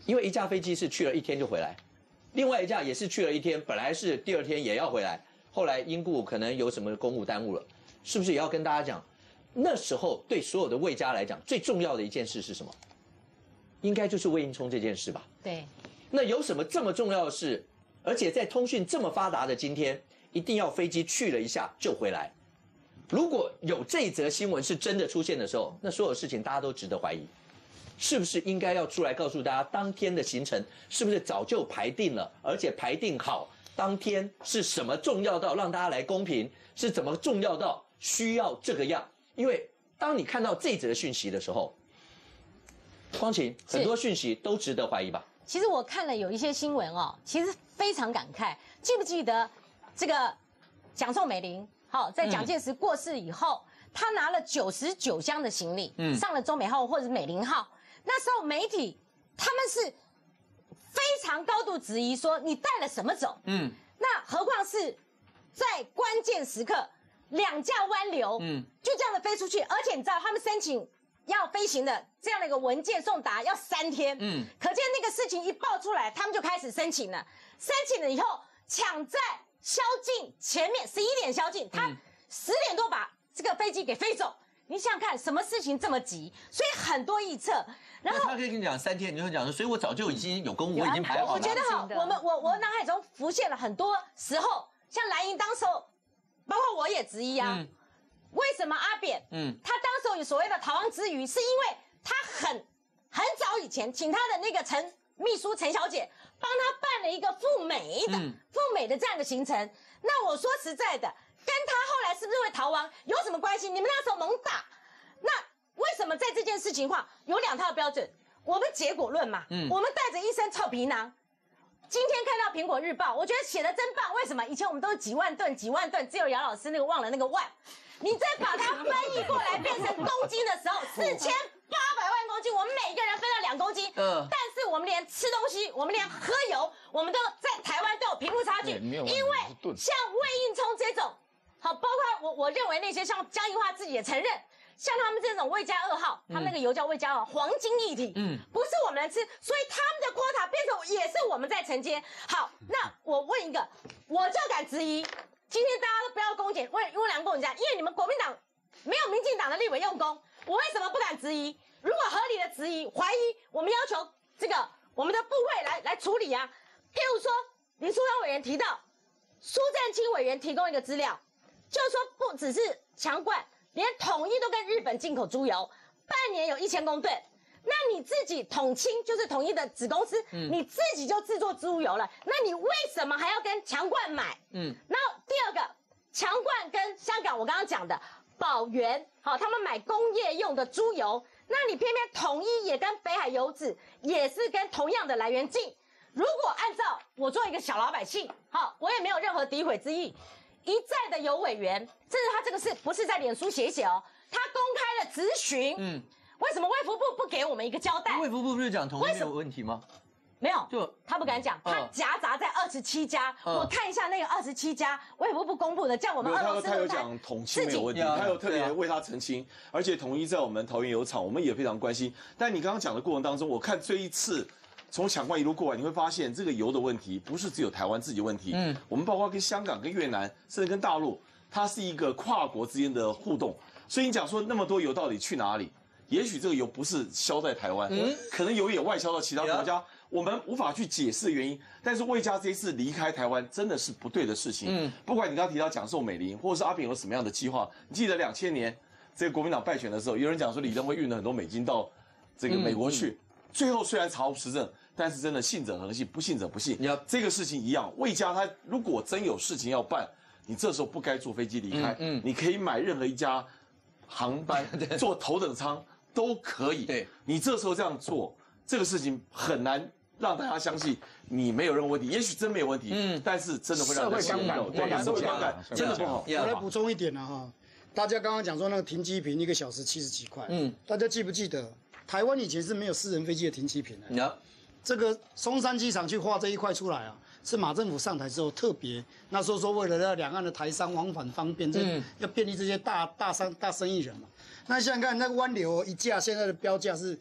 因为一架飞机是去了一天就回来，另外一架也是去了一天，本来是第二天也要回来，后来因故可能有什么公务耽误了，是不是也要跟大家讲？那时候对所有的魏家来讲，最重要的一件事是什么？应该就是魏应充这件事吧？ 对。 那有什么这么重要的事？而且在通讯这么发达的今天，一定要飞机去了一下就回来？如果有这一则新闻是真的出现的时候，那所有事情大家都值得怀疑。是不是应该要出来告诉大家，当天的行程是不是早就排定了，而且排定好当天是什么重要到让大家来公平，是怎么重要到需要这个样？因为当你看到这则讯息的时候，光晴很多讯息都值得怀疑吧？ 其实我看了有一些新闻哦，其实非常感慨。记不记得这个蒋宋美龄？好，在蒋介石过世以后，他拿了九十九箱的行李，嗯，上了中美号或者是美龄号。那时候媒体他们是非常高度质疑说你带了什么走，嗯，那何况是在关键时刻两架湾流，嗯，就这样的飞出去，而且你知道他们申请要飞行的这样的一个文件送达要三天，嗯，可见那个事情一爆出来，他们就开始申请了，申请了以后抢在宵禁前面十一点宵禁，他十点多把这个飞机给飞走。你想想看，什么事情这么急？所以很多臆测。然后他可以跟你讲三天，你就会讲说，所以我早就已经有公务，我已经排好了。 我觉得哈，我们我我脑海中浮现了很多时候，像蓝营当时候，包括我也质疑啊，嗯、为什么阿扁，嗯，他当时候有所谓的逃亡之余，是因为他很很早以前请他的那个陈秘书陈小姐帮他办了一个赴美的、嗯、赴美的这样一个行程。那我说实在的。跟他后来是不是会逃亡有什么关系？你们那时候猛打，那为什么在这件事情上有两套标准？我们结果论嘛，嗯，我们带着一身臭皮囊。今天看到苹果日报，我觉得写的真棒。为什么？以前我们都是几万吨、几万吨，只有姚老师那个忘了那个万。你再把它翻译过来变成公斤的时候，四千八百万公斤，我们每个人分了两公斤。嗯，但是我们连吃东西，我们连喝油，我们都在台湾都有贫富差距。因为像魏应充这种。好，包括我，我认为那些像江宜桦自己也承认，像他们这种魏家二号，他们那个油叫魏家二号，黄金一体，嗯，不是我们来吃，所以他们的 quota 变成也是我们在承接。好，那我问一个，我就敢质疑，今天大家都不要攻击魏优良跟我讲，因为你们国民党没有民进党的立委用功，我为什么不敢质疑？如果合理的质疑、怀疑，我们要求这个我们的部会来来处理啊。譬如说，林书庸委员提到，苏震清委员提供一个资料。就是说，不只是强灌，连统一都跟日本进口猪油，半年有一千公吨。那你自己统清就是统一的子公司，嗯、你自己就制作猪油了，那你为什么还要跟强灌买？嗯，然后第二个，强灌跟香港我刚刚讲的宝源，好，他们买工业用的猪油，那你偏偏统一也跟北海油脂也是跟同样的来源进。如果按照我做一个小老百姓，好，我也没有任何诋毁之意。一再的有委员，这是他这个是不是在脸书写一写哦？他公开了质询，嗯，为什么卫福部不给我们一个交代？ 卫福部不是讲统一没有问题吗？ 没有，就他不敢讲，他夹杂在二十七家。我看一下那个二十七家卫福部公布的，叫我们俄罗斯他有讲统清没有问题，他有特别为他澄清，而且统一在我们桃园油厂，我们也非常关心。但你刚刚讲的过程当中，我看这一次。从抢灌一路过来，你会发现这个油的问题不是只有台湾自己问题，嗯，我们包括跟香港、跟越南，甚至跟大陆，它是一个跨国之间的互动。所以你讲说那么多油到底去哪里？也许这个油不是销在台湾，嗯，可能油也外销到其他国家，我们无法去解释原因。但是魏家这一次离开台湾真的是不对的事情，嗯，不管你刚刚提到蒋宋美龄，或者是阿扁有什么样的计划，你记得两千年这个国民党败选的时候，有人讲说李登辉运了很多美金到这个美国去，嗯、最后虽然查无实证。但是真的信者恒信，不信者不信。这个事情一样，魏家他如果真有事情要办，你这时候不该坐飞机离开，嗯，嗯你可以买任何一家航班坐头等舱都可以。对，你这时候这样做，这个事情很难让大家相信你没有任何问题。也许真没有问题，嗯，但是真的会让社会观感， 对，社会观感真的不好。 我来补充一点了哈，大家刚刚讲说那个停机坪一个小时七十几块，嗯，大家记不记得台湾以前是没有私人飞机的停机坪的？这个松山机场去画这一块出来啊，是马政府上台之后特别那时候说为了让两岸的台商往返方便，这、嗯、要便利这些大大商大生意人嘛。那想想看，那个湾流一架现在的标价是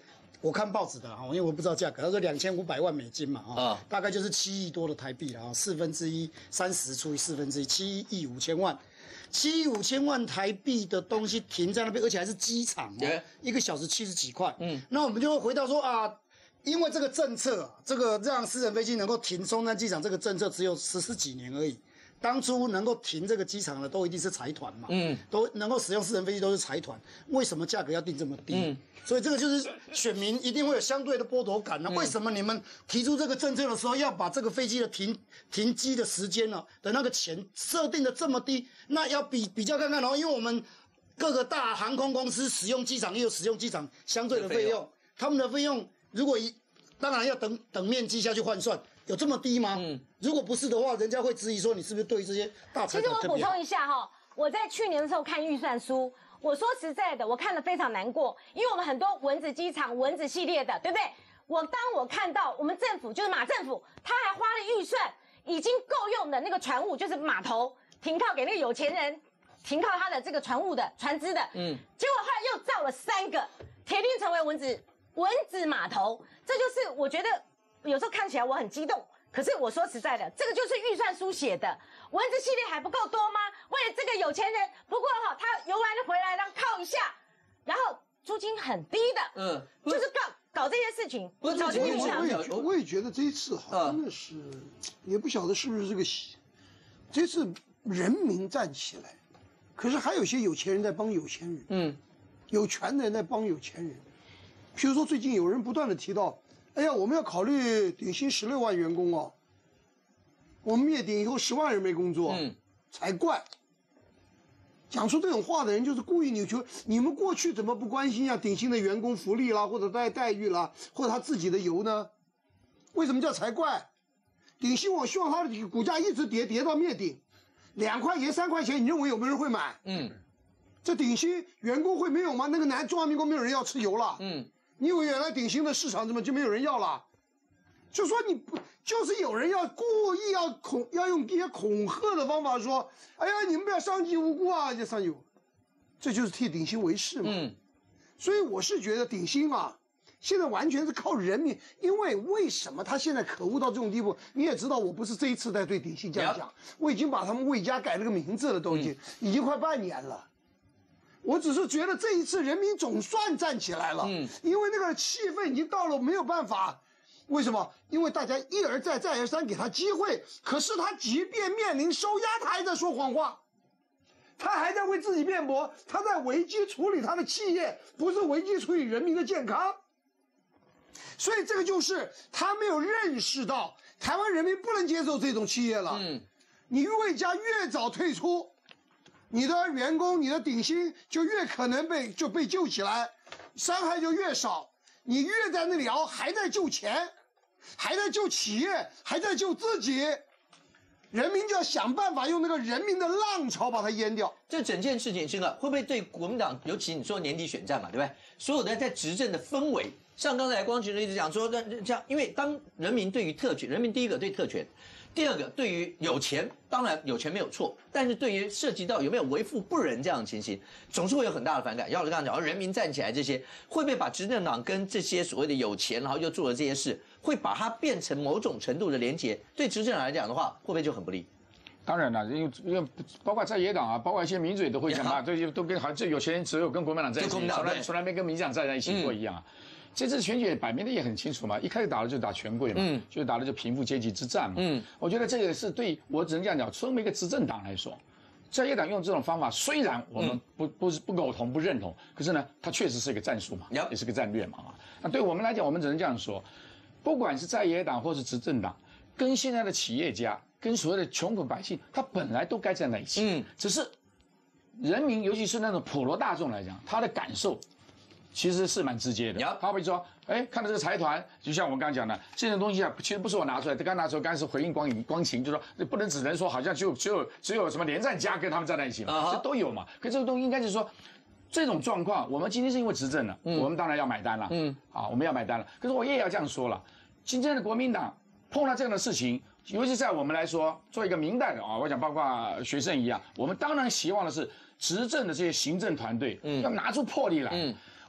我看报纸的哈，因为我不知道价格，他说两千五百万美金嘛，啊，大概就是七亿多的台币了啊，四分之一，三十除以四分之一，七亿五千万，七亿五千万台币的东西停在那边，而且还是机场哦，一个小时七十几块，嗯，那我们就会回到说啊，因为这个政策，这个让私人飞机能够停松山机场，这个政策只有十十几年而已。当初能够停这个机场的都一定是财团嘛，嗯，都能够使用私人飞机都是财团，为什么价格要定这么低？嗯，所以这个就是选民一定会有相对的剥夺感呢、啊。嗯、为什么你们提出这个政策的时候要把这个飞机的停停机的时间呢的那个钱设定的这么低？那要比比较看看哦，因为我们各个大航空公司使用机场也有使用机场相对的费用，他们的费用如果一当然要等等面积下去换算。有这么低吗？嗯，如果不是的话，人家会质疑说你是不是对这些大财团特别好？ 其实我补充一下哈，我在去年的时候看预算书，我说实在的，我看得非常难过，因为我们很多蚊子机场、蚊子系列的，对不对？我当我看到我们政府就是马政府，他还花了预算已经够用的那个船务，就是码头停靠给那个有钱人停靠他的这个船务的船只的，嗯，结果后来又造了三个，铁定成为蚊子蚊子码头，这就是我觉得。有时候看起来我很激动，可是我说实在的，这个就是预算书写的，蚊子系列还不够多吗？为了这个有钱人，不过哈，他游玩的回来，然后靠一下，然后租金很低的，嗯，就是搞搞这些事情。 不是，我也我也觉得这一次哈，真的是，也不晓得是不是这个，这次人民站起来，可是还有些有钱人在帮有钱人，嗯，有权的人在帮有钱人，譬如说最近有人不断的提到。哎呀，我们要考虑顶薪十六万员工哦，我们灭顶以后十万人没工作，嗯，才怪。讲出这种话的人就是故意扭曲。你们过去怎么不关心呀、啊？顶薪的员工福利啦，或者待待遇啦，或者他自己的油呢？为什么叫才怪？顶薪我希望它的股价一直跌，跌到灭顶，两块钱三块钱，你认为有没有人会买？嗯，这顶薪员工会没有吗？那个男中华民国没有人要吃油了，嗯。你以为原来顶薪的市场怎么就没有人要了？就说你不就是有人要故意要恐要用一些恐吓的方法说，哎呀你们不要伤及无辜啊，就伤及，这就是替顶薪为事嘛。嗯，所以我是觉得顶薪啊，现在完全是靠人民，因为为什么他现在可恶到这种地步？你也知道，我不是这一次在对顶薪这样讲，我已经把他们魏家改了个名字了，都已经、嗯、已经快半年了。我只是觉得这一次人民总算站起来了，嗯，因为那个气氛已经到了没有办法，为什么？因为大家一而再再而三给他机会，可是他即便面临收押，他还在说谎话，他还在为自己辩驳，他在危机处理他的企业，不是危机处理人民的健康。所以这个就是他没有认识到台湾人民不能接受这种企业了，嗯，你魏家越早退出。你的员工，你的顶薪就越可能被就被救起来，伤害就越少。你越在那里熬，还在救钱，还在救企业，还在救自己，人民就要想办法用那个人民的浪潮把它淹掉。 这整件事情，这个会不会对国民党，尤其你说年底选战嘛，对不对？所有的在执政的氛围，像刚才光群一直讲说，那这样，因为当人民对于特权，人民第一个对特权。第二个，对于有钱，当然有钱没有错，但是对于涉及到有没有为富不仁这样的情形，总是会有很大的反感。要是刚刚讲，人民站起来，这些会不会把执政党跟这些所谓的有钱，然后又做了这些事，会把它变成某种程度的连结？对执政党来讲的话，会不会就很不利？ 当然了，因为因为包括在野党啊，包括一些民主也都会讲嘛，这些都跟好像这有钱人只有跟国民党在一起，从来从来没跟民进党站在一起过一样啊。嗯，这次选举摆明的也很清楚嘛，一开始打的就打权贵嘛，嗯，就打的就贫富阶级之战嘛，嗯，我觉得这个是对我只能这样讲，作为一个执政党来说，在野党用这种方法，虽然我们不不是不苟同不认同，可是呢，它确实是一个战术嘛，也是个战略嘛啊。那对我们来讲，我们只能这样说，不管是在野党或是执政党，跟现在的企业家，跟所谓的穷苦百姓，他本来都该站在一起，嗯，只是人民，尤其是那种普罗大众来讲，他的感受。其实是蛮直接的，他会说，哎，看到这个财团，就像我们刚刚讲的，这种东西啊，其实不是我拿出来，他刚拿出来，刚才是回应光影光情，就说不能只能说好像只有只有只有什么连战家跟他们站在一起嘛，这都有嘛。可这个东西应该是说，这种状况，我们今天是因为执政了，嗯、我们当然要买单了，嗯，啊，我们要买单了。可是我也要这样说了，今天的国民党碰到这样的事情，尤其在我们来说，做一个明代的啊，我想包括学生一样，我们当然希望的是执政的这些行政团队，嗯，要拿出魄力来，嗯。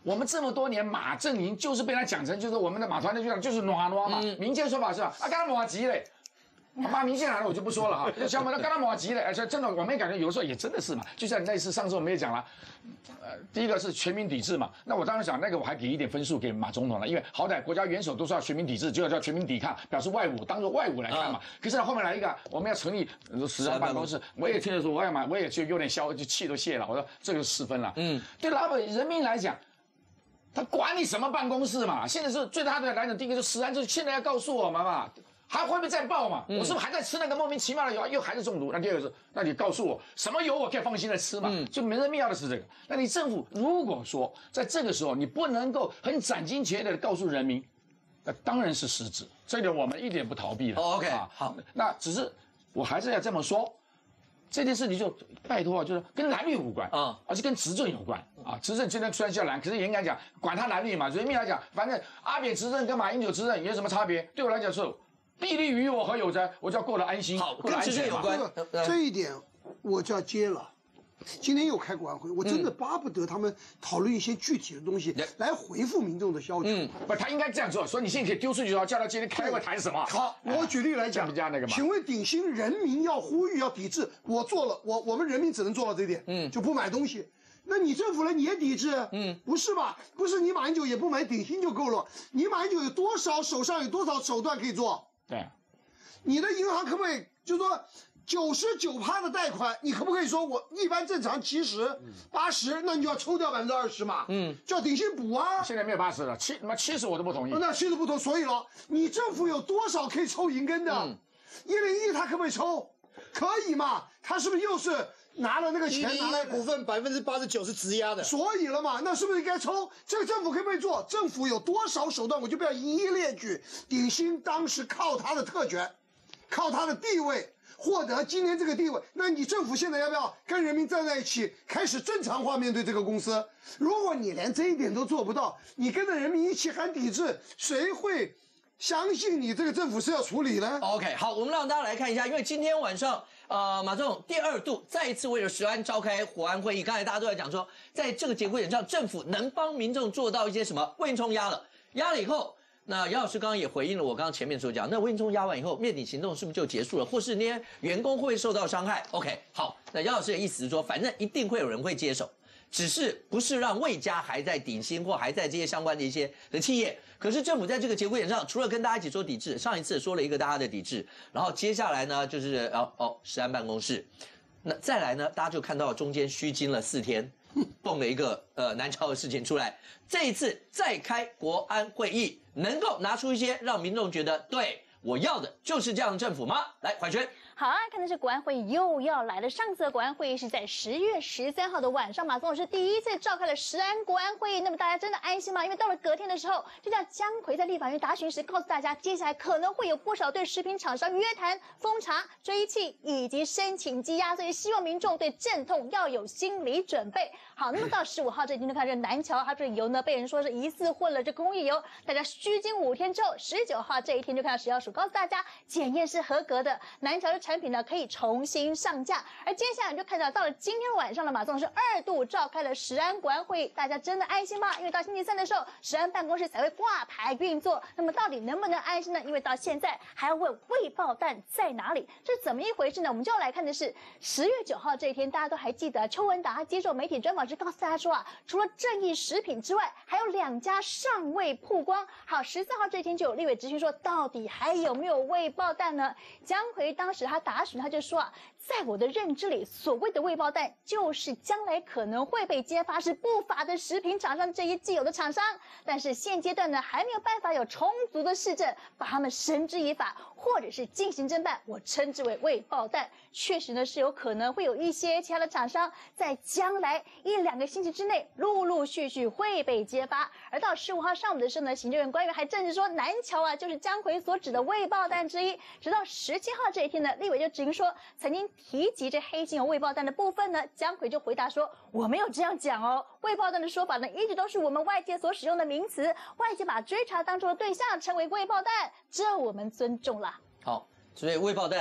我们这么多年马阵营就是被他讲成就是我们的马团队局长就是暖暖嘛，嗯、民间说法是吧？啊，刚刚马急嘞。骂民进党的我就不说了哈，像我们刚刚马急了，而且真的我们也感觉有时候也真的是嘛，就像那次上次我们也讲了，呃，第一个是全民抵制嘛，那我当然想那个我还给一点分数给马总统了，因为好歹国家元首都说要全民抵制，就要叫全民抵抗，表示外侮，当做外侮来看嘛。嗯、可是后面来一个，我们要成立实案办公室，我也听得说，我要嘛，我也就有点消，就气都泄了，我说这个失分了。嗯，对老百人民来讲。他管你什么办公室嘛？现在是最大的来讲，第一个是实案，就是现在要告诉我们嘛。还会不会再爆嘛？嗯、我是不是还在吃那个莫名其妙的油，又还是中毒？那第二个是，那你告诉我什么油我可以放心的吃嘛？嗯、就没人必要的是这个。那你政府如果说在这个时候你不能够很斩钉截铁的告诉人民，那当然是失职，这点我们一点不逃避了。 哦、OK， 啊， 好， 那只是我还是要这么说，这件事情就拜托啊，就是跟蓝绿无关啊，而是跟执政有关啊。执政今天虽然叫蓝，可是严格来讲，管他蓝绿嘛，人民来讲，反正阿扁执政跟马英九执政有什么差别？对我来讲是。必利于我何有哉？我就要过得安心。 好，跟执政有关， 这一点我就要接了。今天又开国安会，我真的巴不得他们讨论一些具体的东西，嗯、来回复民众的要求。嗯， 不，他应该这样做。所以你现在可以丢出去说，叫他今天开会谈什么？ 好，我举例来讲， 这样那个嘛。 请问鼎新人民要呼吁要抵制，我做了，我我们人民只能做到这一点，嗯，就不买东西。那你政府呢？你也抵制？嗯，不是吧？不是你马英九也不买鼎新就够了？你马英九有多少手上有多少手段可以做？ 对， 你的银行可不可以，就是说九十九趴的贷款，你可不可以说我一般正常七十、八十，那你就要抽掉百分之二十嘛？嗯，叫鼎新补啊。 现在没有八十了，七他妈七十我都不同意。 那七十不同，所以了，你政府有多少可以抽银根的？嗯，一零一他可不可以抽？可以嘛？他是不是又是拿了那个钱拿来股份百分之八十九是质押的？ 所以了嘛，那是不是应该抽？这个政府可不可以做？政府有多少手段，我就不要一一列举。鼎新当时靠他的特权，靠他的地位获得今天这个地位，那你政府现在要不要跟人民站在一起，开始正常化面对这个公司？如果你连这一点都做不到，你跟着人民一起喊抵制，谁会相信你这个政府是要处理呢 ？OK， 好，我们让大家来看一下，因为今天晚上，呃，马总统第二度再一次为了食安召开国安会议。刚才大家都在讲说，在这个节骨眼上，政府能帮民众做到一些什么？魏应充压了，压了以后。那姚老师刚刚也回应了我刚刚前面所讲，那魏应充压完以后，灭顶行动是不是就结束了？或是那些员工会不会受到伤害 ？OK， 好，那姚老师的意思是说，反正一定会有人会接手，只是不是让魏家还在鼎新或还在这些相关的一些的企业。可是政府在这个节骨眼上，除了跟大家一起说抵制，上一次说了一个大家的抵制，然后接下来呢就是哦哦食安办公室，那再来呢，大家就看到中间虚惊了四天。蹦了一个呃南桥的事情出来，这一次再开国安会议，能够拿出一些让民众觉得对我要的就是这样的政府吗？来，怀轩。 好啊，看的是国安会议又要来了。上次的国安会议是在十月十三号的晚上，马总统是第一次召开了食安国安会议。那么大家真的安心吗？因为到了隔天的时候，就像姜奎在立法院答询时告诉大家，接下来可能会有不少对食品厂商约谈、封查、追缉以及申请羁押，所以希望民众对阵痛要有心理准备。好，那么到十五号这一天就看这南桥，它这油呢被人说是疑似混了这工业油，大家虚惊五天之后，十九号这一天就看到食药署告诉大家检验是合格的，南桥的产品呢可以重新上架。而接下来你就看到到了今天晚上的马总统是二度召开了食安国安会议，大家真的安心吗？因为到星期三的时候，食安办公室才会挂牌运作。那么到底能不能安心呢？因为到现在还要问未爆弹在哪里，这是怎么一回事呢？我们就要来看的是十月九号这一天，大家都还记得邱文达接受媒体专访时告诉大家说啊，除了正义食品之外，还有两家尚未曝光。好，十四号这一天就有立委质询说，到底还有没有未爆弹呢？姜奎当时他答询他就说啊，在我的认知里，所谓的未爆弹就是将来可能会被揭发是不法的食品厂商这些既有的厂商，但是现阶段呢还没有办法有充足的事证把他们绳之以法，或者是进行侦办，我称之为未爆弹。确实呢是有可能会有一些其他的厂商在将来一两个星期之内陆陆续续会被揭发。而到十五号上午的时候呢，行政院官员还证实说南桥啊就是姜奎所指的未爆弹之一。直到十七号这一天呢，立委就指明说曾经提及这黑金有未爆弹的部分呢，姜奎就回答说我没有这样讲哦，未爆弹的说法呢一直都是我们外界所使用的名词，外界把追查当中的对象称为未爆弹，这我们尊重啦。 好，所以未爆弹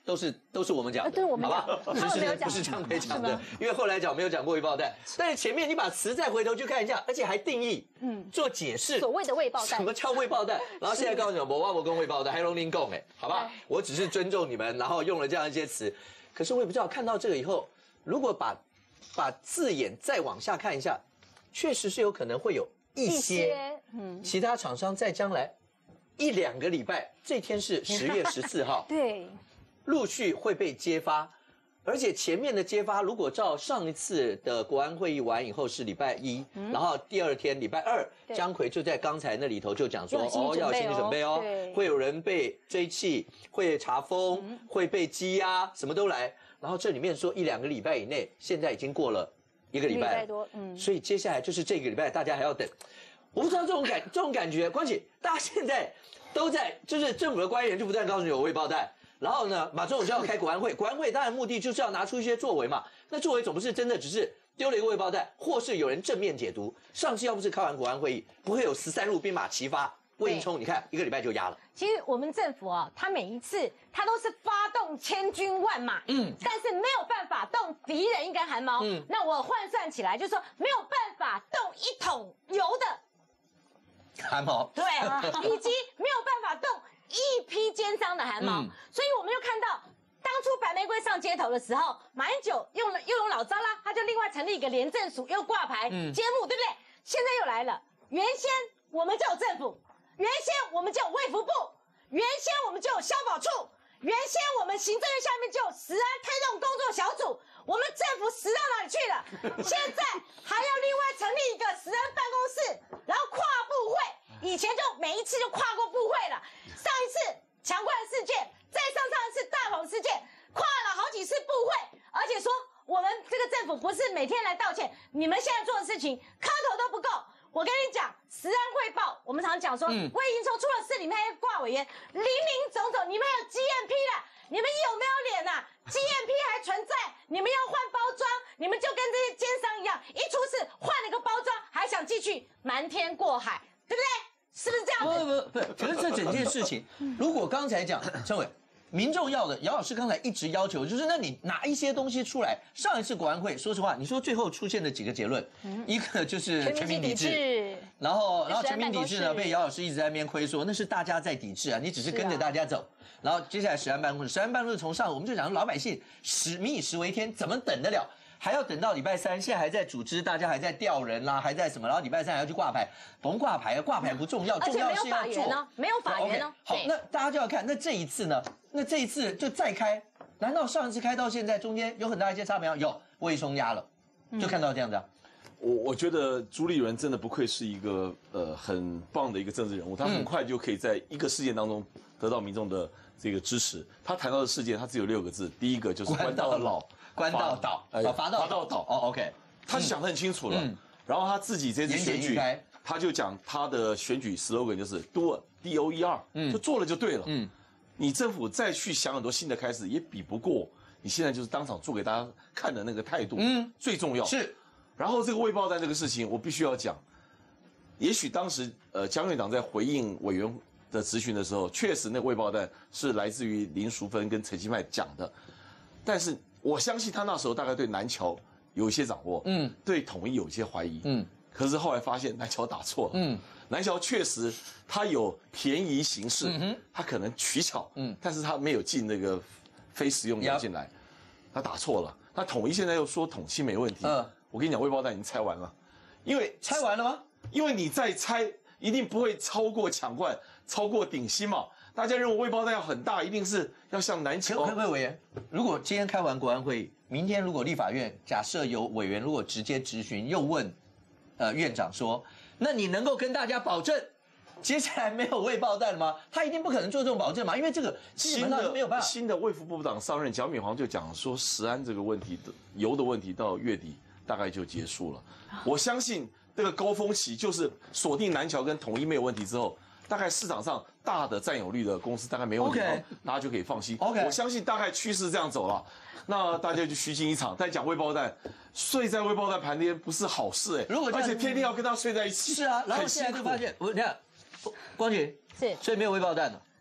都是都是我们讲的， 对我们好不好？ 他们没有讲， 不是张奎讲的，因为后来讲没有讲过未爆弹，但是前面你把词再回头去看一下，而且还定义，嗯，做解释， 所谓的未爆弹， 什么叫未爆弹？然后现在告诉你，我挖我跟未爆弹，还龙林共哎，好吧？我只是尊重你们，然后用了这样一些词，可是我也不知道看到这个以后，如果把把字眼再往下看一下，确实是有可能会有一些，嗯，其他厂商在将来一两个礼拜，这天是十月十四号， 对， 陆续会被揭发，而且前面的揭发，如果照上一次的国安会议完以后是礼拜一，嗯、然后第二天礼拜二，姜奎就在刚才那里头就讲说，哦，要有心理准备哦，会有人被追缉，会查封，嗯、会被羁押，什么都来。然后这里面说一两个礼拜以内，现在已经过了一个礼拜了，多，嗯，所以接下来就是这个礼拜大家还要等。我不知道这种感这种感觉，关起大家现在都在，就是政府的官员就不断告诉你有未爆弹。然后呢，马总统就要开国安会，国安会当然目的就是要拿出一些作为嘛。那作为总不是真的只是丢了一个未爆弹，或是有人正面解读。上次要不是开完国安会议，不会有十三路兵马齐发。魏应充，你看一个礼拜就压了。 其实我们政府啊，他每一次他都是发动千军万马，嗯，但是没有办法动敌人一根汗毛。嗯，那我换算起来就是说没有办法动一桶油的汗毛， 对，以及没有办法动一批奸商的汗毛，嗯、所以我们又看到当初白玫瑰上街头的时候，马英九用了又用老招啦，他就另外成立一个廉政署，又挂牌、嗯、揭幕，对不对？现在又来了，原先我们就有政府，原先我们就有卫福部，原先我们就有消保处，原先我们行政院下面就有食安推动工作小组，我们政府死到哪里去了？现在还要另外成立一个食安办公室，然后跨部会。以前就每一次就跨过部会了，上一次抢冠事件，再上上一次大鹏事件，跨了好几次部会，而且说我们这个政府不是每天来道歉，你们现在做的事情磕头都不够。我跟你讲，食安汇报，我们常讲说，嗯、魏应充出了事，里面还挂委员，林林总总，你们有 G M P 了，你们有没有脸啊 ？G M P 还存在，你们要换包装，你们就跟这些奸商一样，一出事换了个包装，还想继续瞒天过海，对不对？是不是这样子？ 不不不，可是这整件事情，如果刚才讲陈伟，民众要的，姚老师刚才一直要求，就是那你拿一些东西出来。上一次国安会，说实话，你说最后出现的几个结论，嗯、一个就是全民抵制，然后然后全民抵制呢，被姚老师一直在那边亏说那是大家在抵制啊，你只是跟着大家走。啊、然后接下来食安办公室，食安办公室从上我们就讲老百姓食民以食为天，怎么等得了？还要等到礼拜三，现在还在组织，大家还在调人啦，还在什么？然后礼拜三还要去挂牌，甭挂牌，挂牌不重要，重要是要做。 呢，没有法源哦。 好，那大家就要看，那这一次呢？那这一次就再开，难道上一次开到现在中间有很大一些差别吗？有，魏松压了，就看到这样子啊。 我我觉得朱立伦真的不愧是一个呃很棒的一个政治人物，他很快就可以在一个事件当中得到民众的这个支持。他谈到的事件，他只有六个字，第一个就是关到老。 关到倒，呃，罚到倒，倒哦 ，OK， 他想得很清楚了。嗯、然后他自己这次选举，他就讲他的选举 slogan 就是 do D O E R， 嗯，就做了就对了。嗯，你政府再去想很多新的开始，也比不过你现在就是当场做给大家看的那个态度。嗯，最重要是。 然后这个未爆弹这个事情，我必须要讲，也许当时呃江院长在回应委员的质询的时候，确实那个未爆弹是来自于林淑芬跟陈其迈讲的，但是。我相信他那时候大概对南侨有一些掌握，嗯，对统一有一些怀疑，嗯，可是后来发现南侨打错了，嗯，南侨确实他有便宜行事，嗯、他可能取巧，嗯，但是他没有进那个非实用药进来，他打错了。那统一现在又说统七没问题，嗯，我跟你讲，未爆弹已经拆完了，因为拆完了吗？ 因为你再拆，一定不会超过抢冠，超过顶新嘛。大家认为未爆弹要很大，一定是要像南侨。 可不可以委员？如果今天开完国安会议，明天如果立法院假设有委员如果直接质询，又问，呃院长说，那你能够跟大家保证，接下来没有未爆弹了吗？他一定不可能做这种保证嘛，因为这个基本上是没有办法。 新的卫福部长上任，蒋敏煌就讲说，食安这个问题的油的问题到月底大概就结束了。我相信这个高峰期就是锁定南侨跟统一没有问题之后。大概市场上大的占有率的公司大概没有问题， okay. 大家就可以放心。Okay. 我相信大概趋势这样走了，那大家就虚惊一场。但讲未爆弹，睡在未爆弹盘边不是好事哎、欸。如果而且天天要跟他睡在一起， 是啊。然后现在就发现，我你看，光群是， 所以没有未爆弹了。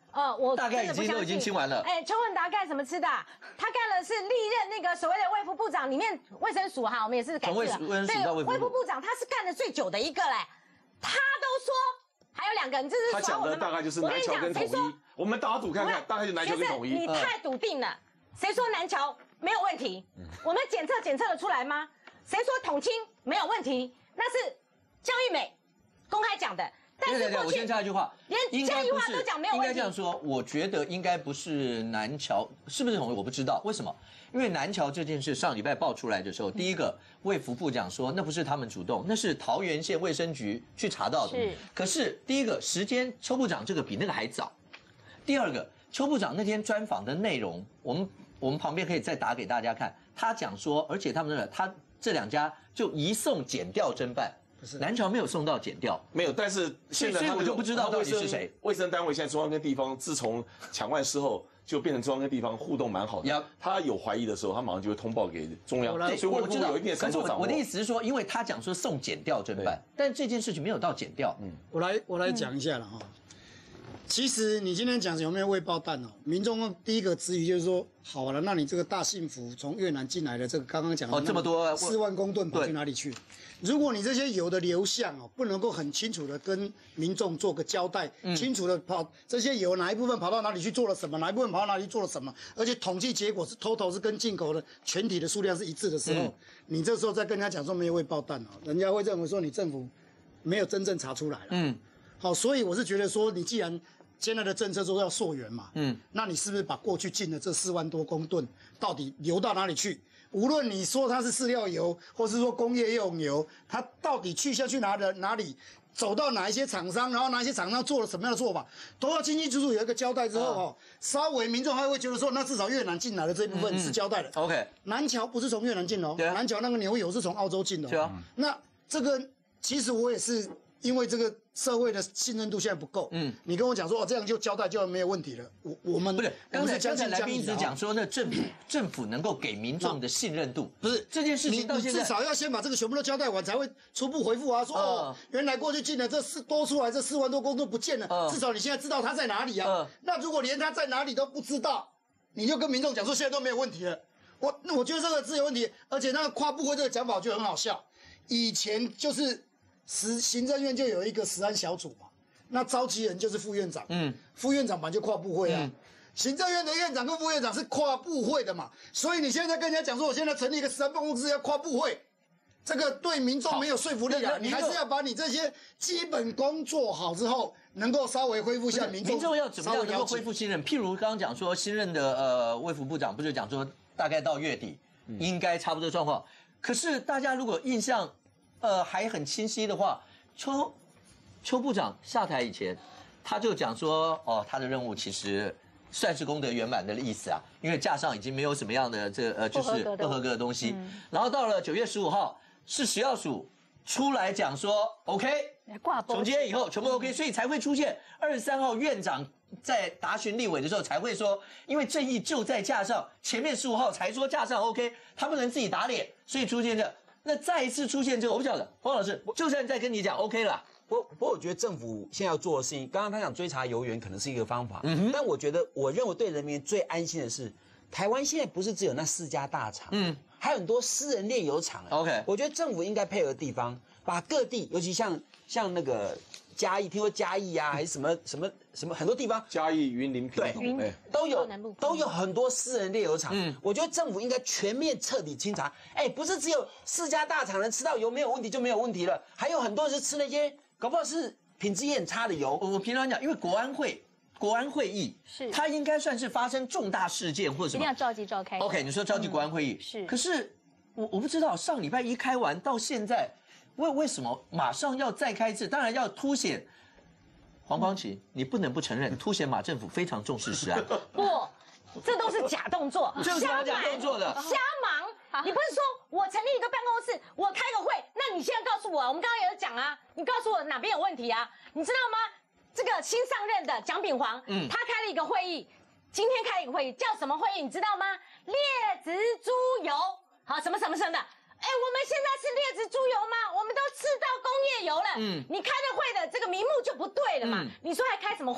呃，我大概已经都已经清完了。 哎，邱文达干什么吃的？他干了是历任那个所谓的卫福部长里面卫生署哈，我们也是改制了。对，卫福部长他是干的最久的一个嘞，他都说还有两个，你这是他讲的大概就是南侨跟统一。我们打赌看看，大概就南侨跟统一。 你太笃定了，谁说南侨没有问题？我们检测检测得出来吗？谁说统青没有问题？那是江玉美公开讲的。但是我先插一句话， 连这句话都讲没有问题。 应该这样说，我觉得应该不是南侨，是不是统一我不知道，为什么？因为南侨这件事上礼拜爆出来的时候，第一个卫福部长说那不是他们主动，那是桃园县卫生局去查到的。 是。 可是第一个时间，邱部长这个比那个还早。第二个，邱部长那天专访的内容，我们我们旁边可以再打给大家看。他讲说，而且他们的他这两家就移送检调侦办。南侨没有送到检调， 没有，但是现在所以我就不知道到底是谁。 卫生单位现在中央跟地方，自从抢案事后，就变成中央跟地方互动蛮好的。他有怀疑的时候，他马上就会通报给中央。所以我知道有一定的操作掌握。 我的意思是说，因为他讲说送检调侦办，但这件事情没有到检调。 嗯，我来我来讲一下了哈。其实你今天讲有没有未爆弹哦？民众第一个质疑就是说，好了，那你这个大幸福从越南进来的这个刚刚讲的哦这么多四万公吨跑去哪里去？如果你这些油的流向哦，不能够很清楚的跟民众做个交代，嗯、清楚的跑这些油哪一部分跑到哪里去做了什么，哪一部分跑到哪里做了什么，而且统计结果是 total 是跟进口的全体的数量是一致的时候，嗯、你这时候再跟人家讲说没有未爆弹哦，人家会认为说你政府没有真正查出来了。嗯，好，所以我是觉得说，你既然现在的政策说要溯源嘛，嗯，那你是不是把过去进的这四万多公吨到底流到哪里去？无论你说它是饲料油，或是说工业用油，它到底去下去哪的哪里，走到哪一些厂商，然后哪一些厂商做了什么样的做法，都要清清楚楚有一个交代之后哦，稍微民众还会觉得说，那至少越南进来的这一部分是交代的。 嗯、OK， 南侨不是从越南进的哦， 对啊、 南侨那个牛油是从澳洲进的、哦。对啊，那这个其实我也是。因为这个社会的信任度现在不够，嗯，你跟我讲说哦，这样就交代就没有问题了。我我们不是刚才刚才来宾一直讲说，那政府政府能够给民众的信任度， 不是这件事情到现在至少要先把这个全部都交代完，才会初步回复啊，说哦，原来过去进的这四多出来这四万多公吨不见了，至少你现在知道它在哪里啊。那如果连它在哪里都不知道，你就跟民众讲说现在都没有问题了，我我觉得这个是有问题，而且那个跨部会这个讲法就很好笑，以前就是。实行政院就有一个食安小组嘛，那召集人就是副院长，嗯，副院长本来就跨部会啊，嗯、行政院的院长跟副院长是跨部会的嘛，所以你现在跟人家讲说，我现在成立一个食安办公室要跨部会，这个对民众没有说服力啊，你还是要把你这些基本功做好之后，能够稍微恢复一下民众， 民众要怎么样能够恢复信任？譬如刚刚讲说，新任的呃卫福部长不是讲说，大概到月底、嗯、应该差不多状况，可是大家如果印象。呃，还很清晰的话，邱邱部长下台以前，他就讲说，哦，他的任务其实算是功德圆满的意思啊，因为架上已经没有什么样的这呃，就是不合格的东西。嗯、然后到了九月十五号，是食药署出来讲说 ，OK， 总结以后全部 OK，、嗯、所以才会出现二十三号院长在答询立委的时候才会说，因为正义就在架上，前面十五号才说架上 OK， 他不能自己打脸，所以出现这。那再一次出现这个，我不晓得，黄老师，就算再跟你讲 OK 了。 不不过我觉得政府现在要做的事情，刚刚他讲追查油源可能是一个方法，嗯、但我觉得我认为对人民最安心的是，台湾现在不是只有那四家大厂，嗯，还有很多私人炼油厂。 OK， 我觉得政府应该配合地方，把各地，尤其像像那个。嘉义，听说嘉义啊，还是什么什么什么，很多地方， 嘉义、云林、屏东， 对，都有都有很多私人炼油厂。嗯，我觉得政府应该全面彻底清查。哎，不是只有四家大厂能吃到油没有问题就没有问题了，还有很多人是吃那些搞不好是品质也很差的油。 我平常讲，因为国安会国安会议是它应该算是发生重大事件或者什么， 一定要召集召开。 OK， 你说召集国安会议、嗯、是，可是我我不知道上礼拜一开完到现在。为为什么马上要再开一次？当然要凸显黄光琪，你不能不承认，凸显马政府非常重视食安。 不，这都是假动作， 就是假动作的， 瞎忙。你不是说我成立一个办公室，我开个会，那你现在告诉我，我们刚刚也有讲啊，你告诉我哪边有问题啊？你知道吗？这个新上任的蒋炳煌，嗯，他开了一个会议，今天开了一个会议，叫什么会议？你知道吗？劣质猪油，好，什么什么什么的。哎，我们现在是劣质猪油吗？我们都吃到工业油了。嗯，你开的会的这个名目就不对了嘛。嗯、你说还开什么会？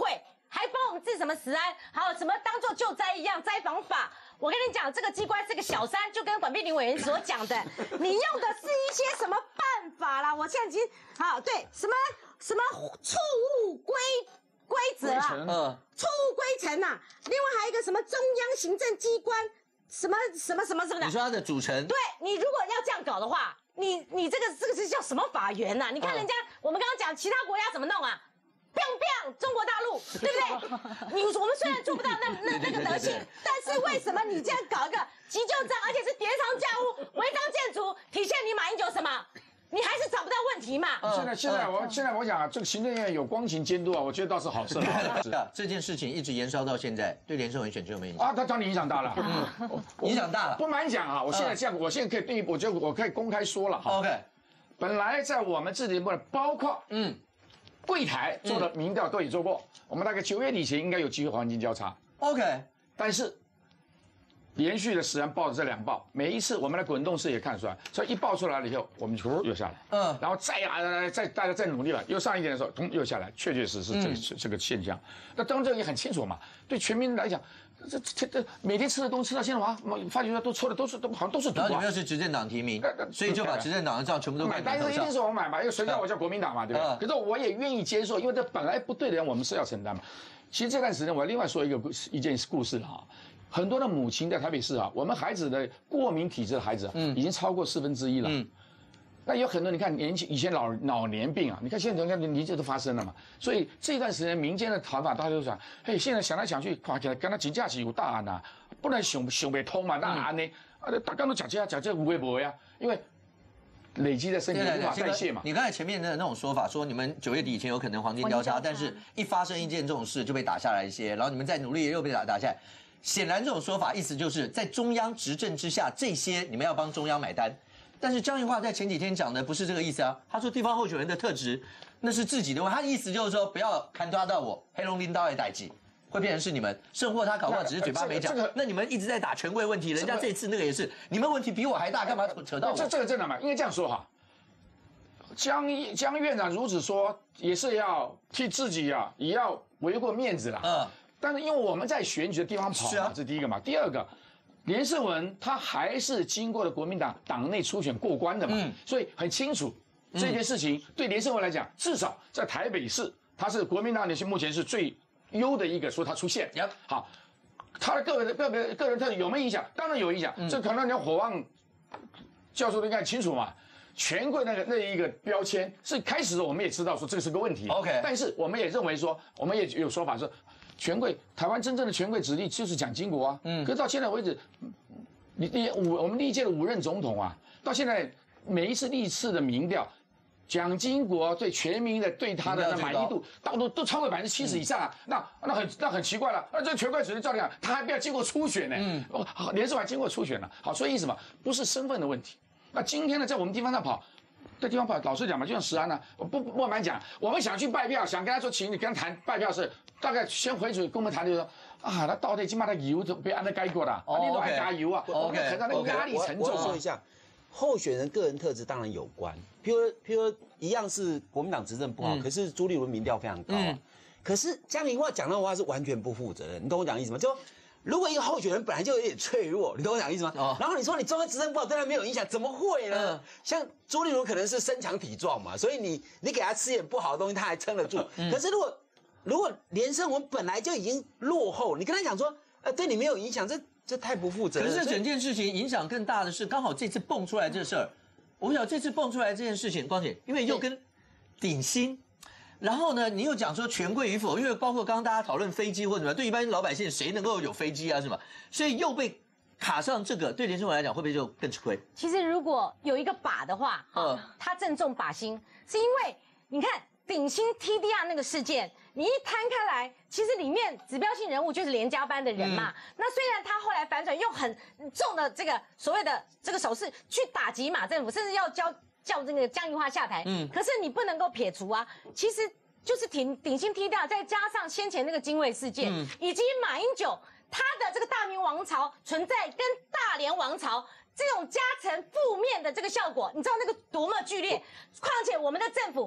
还帮我们治什么食安，还有什么当做救灾一样灾防法。我跟你讲，这个机关是个小三，就跟管碧玲委员所讲的，你用的是一些什么办法啦？我现在已经好对什么什么错误规规则啊， 嗯， 错误规程啊，另外还有一个什么中央行政机关什么什么什么什么的。 你说它的组成？ 对，你如果要这样搞的话，你你这个这个是叫什么法源呐、啊？你看人家、嗯、我们刚刚讲其他国家怎么弄啊？biang biang， 中国大陆，对不对？你我们虽然做不到那那那个德性，但是为什么你这样搞一个急救章，而且是叠床架屋、违章建筑，体现你马英九什么？你还是找不到问题嘛？ 现在现在我现在我讲啊，这个行政院有光勤监督啊，我觉得倒是好事了。 是啊，这件事情一直延烧到现在，对连胜文选举有没有影响？ 啊，他当然影响大了， 嗯，影响大了。 不瞒讲啊，我现在这样，我现在可以对，我就我可以公开说了哈。 OK， 本来在我们自己部门，包括嗯。柜台做的民调都也做过，嗯、我们大概九月底前应该有机会黄金交叉。 OK， 但是连续的时间报的这两报，每一次我们的滚动式也看出来，所以一报出来了以后，我们就又下来，嗯，然后再啊再大家再努力了，又上一点的时候，咚又下来，确确实实这个、嗯、这个现象。那当然这个也很清楚嘛，对全民来讲。这这这每天吃的东西吃到现在哇，发觉都抽的都是都好像都是毒啊。 然后你们又是执政党提名，所以就把执政党的账全部都买。但是一定是我买嘛，因为谁叫我叫国民党嘛，对吧？可是我也愿意接受，因为这本来不对的人，我们是要承担嘛。其实这段时间我要另外说一个一件故事哈，很多的母亲在台北市啊，我们孩子的过敏体质的孩子，嗯，已经超过四分之一了，嗯。那有很多，你看年轻以前老老年病啊，你看现在你看年纪都发生了嘛，所以这段时间民间的谈法，大家都讲，嘿，现在想来想去，看起来跟他真正是有答案呐，不然想想不通嘛，那安呢？啊，大家都讲这讲这无为不为啊，因为累积在身体无法代谢嘛。 你刚才前面的那种说法，说你们九月底以前有可能黄金交叉，但是一发生一件这种事就被打下来一些，然后你们再努力又被打打下来。显然这种说法意思就是在中央执政之下，这些你们要帮中央买单。但是江宜樺在前几天讲的不是这个意思啊，他说地方候选人的特质那是自己的问题，他的意思就是说不要看抓到我黑龙领导的代际，会变成是你们，甚或他搞不好只是嘴巴没讲。那, 那你们一直在打权贵问题，人家这次那个也是，你们问题比我还大，干嘛扯到我？ 这这个真的嘛，应该这样说哈。江江院长如此说，也是要替自己啊，也要维护面子啦。嗯。但是因为我们在选举的地方跑嘛，啊、这是第一个嘛，第二个。连胜文他还是经过了国民党党内初选过关的嘛，嗯、所以很清楚这件事情对连胜文来讲，至少在台北市，他是国民党里是目前是最优的一个，说他出现。Yep. 好，他的个人个别个人特点有没有影响？当然有影响。嗯、这可能你火旺教授都应该清楚嘛。权贵那个那一个标签是开始的，我们也知道说这个是个问题。OK， 但是我们也认为说，我们也有说法说。权贵，台湾真正的权贵子弟就是蒋经国啊，嗯，可是到现在为止，你第五我们历届的五任总统啊，到现在每一次历次的民调，蒋经国对全民的对他的满意度，到都都超过百分之七十以上啊，嗯、那那很那很奇怪了，那这权贵子弟照理讲，他还不要经过初选呢，嗯，哦，连胜文经过初选了，好，所以意思嘛，不是身份的问题，那今天呢，在我们地方上跑。在地方跑，老实讲嘛，就像石安呢、啊，我不不瞒讲，我们想去拜票，想跟他说，请你跟他谈拜票是，大概先回去跟我们谈，就说啊，他到底起码他油都被按照该过的，啊，你都还加油啊，我们看到那个压力沉重、啊。 我说一下，候选人个人特质当然有关，譬如譬如一样是国民党执政不好，嗯、可是朱立伦民调非常高啊，嗯、可是江宜樺讲的话是完全不负责任，你懂我讲意思吗？就。如果一个候选人本来就有点脆弱，你懂我讲意思吗？哦、然后你说你中央执政不好，对他没有影响，怎么会呢？嗯、像朱立伦可能是身强体壮嘛，所以你你给他吃点不好的东西，他还撑得住。嗯、可是如果如果连胜文本来就已经落后，你跟他讲说，呃，对你没有影响，这这太不负责任。 可是这整件事情影响更大的是，刚好这次蹦出来这事儿，我不晓得这次蹦出来这件事情，光姐，因为又跟鼎新。然后呢，你又讲说权贵与否，因为包括刚刚大家讨论飞机或者什么，对一般老百姓谁能够有飞机啊，是吗？所以又被卡上这个，对连胜文来讲会不会就更吃亏？ 其实如果有一个靶的话，嗯，他正中靶心，是因为你看鼎新 T D R 那个事件，你一摊开来，其实里面指标性人物就是连家班的人嘛。嗯、那虽然他后来反转，用很重的这个所谓的这个手势去打击马政府，甚至要交。叫这个江宜樺下台，嗯，可是你不能够撇除啊，其实就是挺鼎新踢掉，再加上先前那个精卫事件，嗯、以及马英九他的这个大明王朝存在跟大连王朝这种加成负面的这个效果，你知道那个多么剧烈？况且我们的政府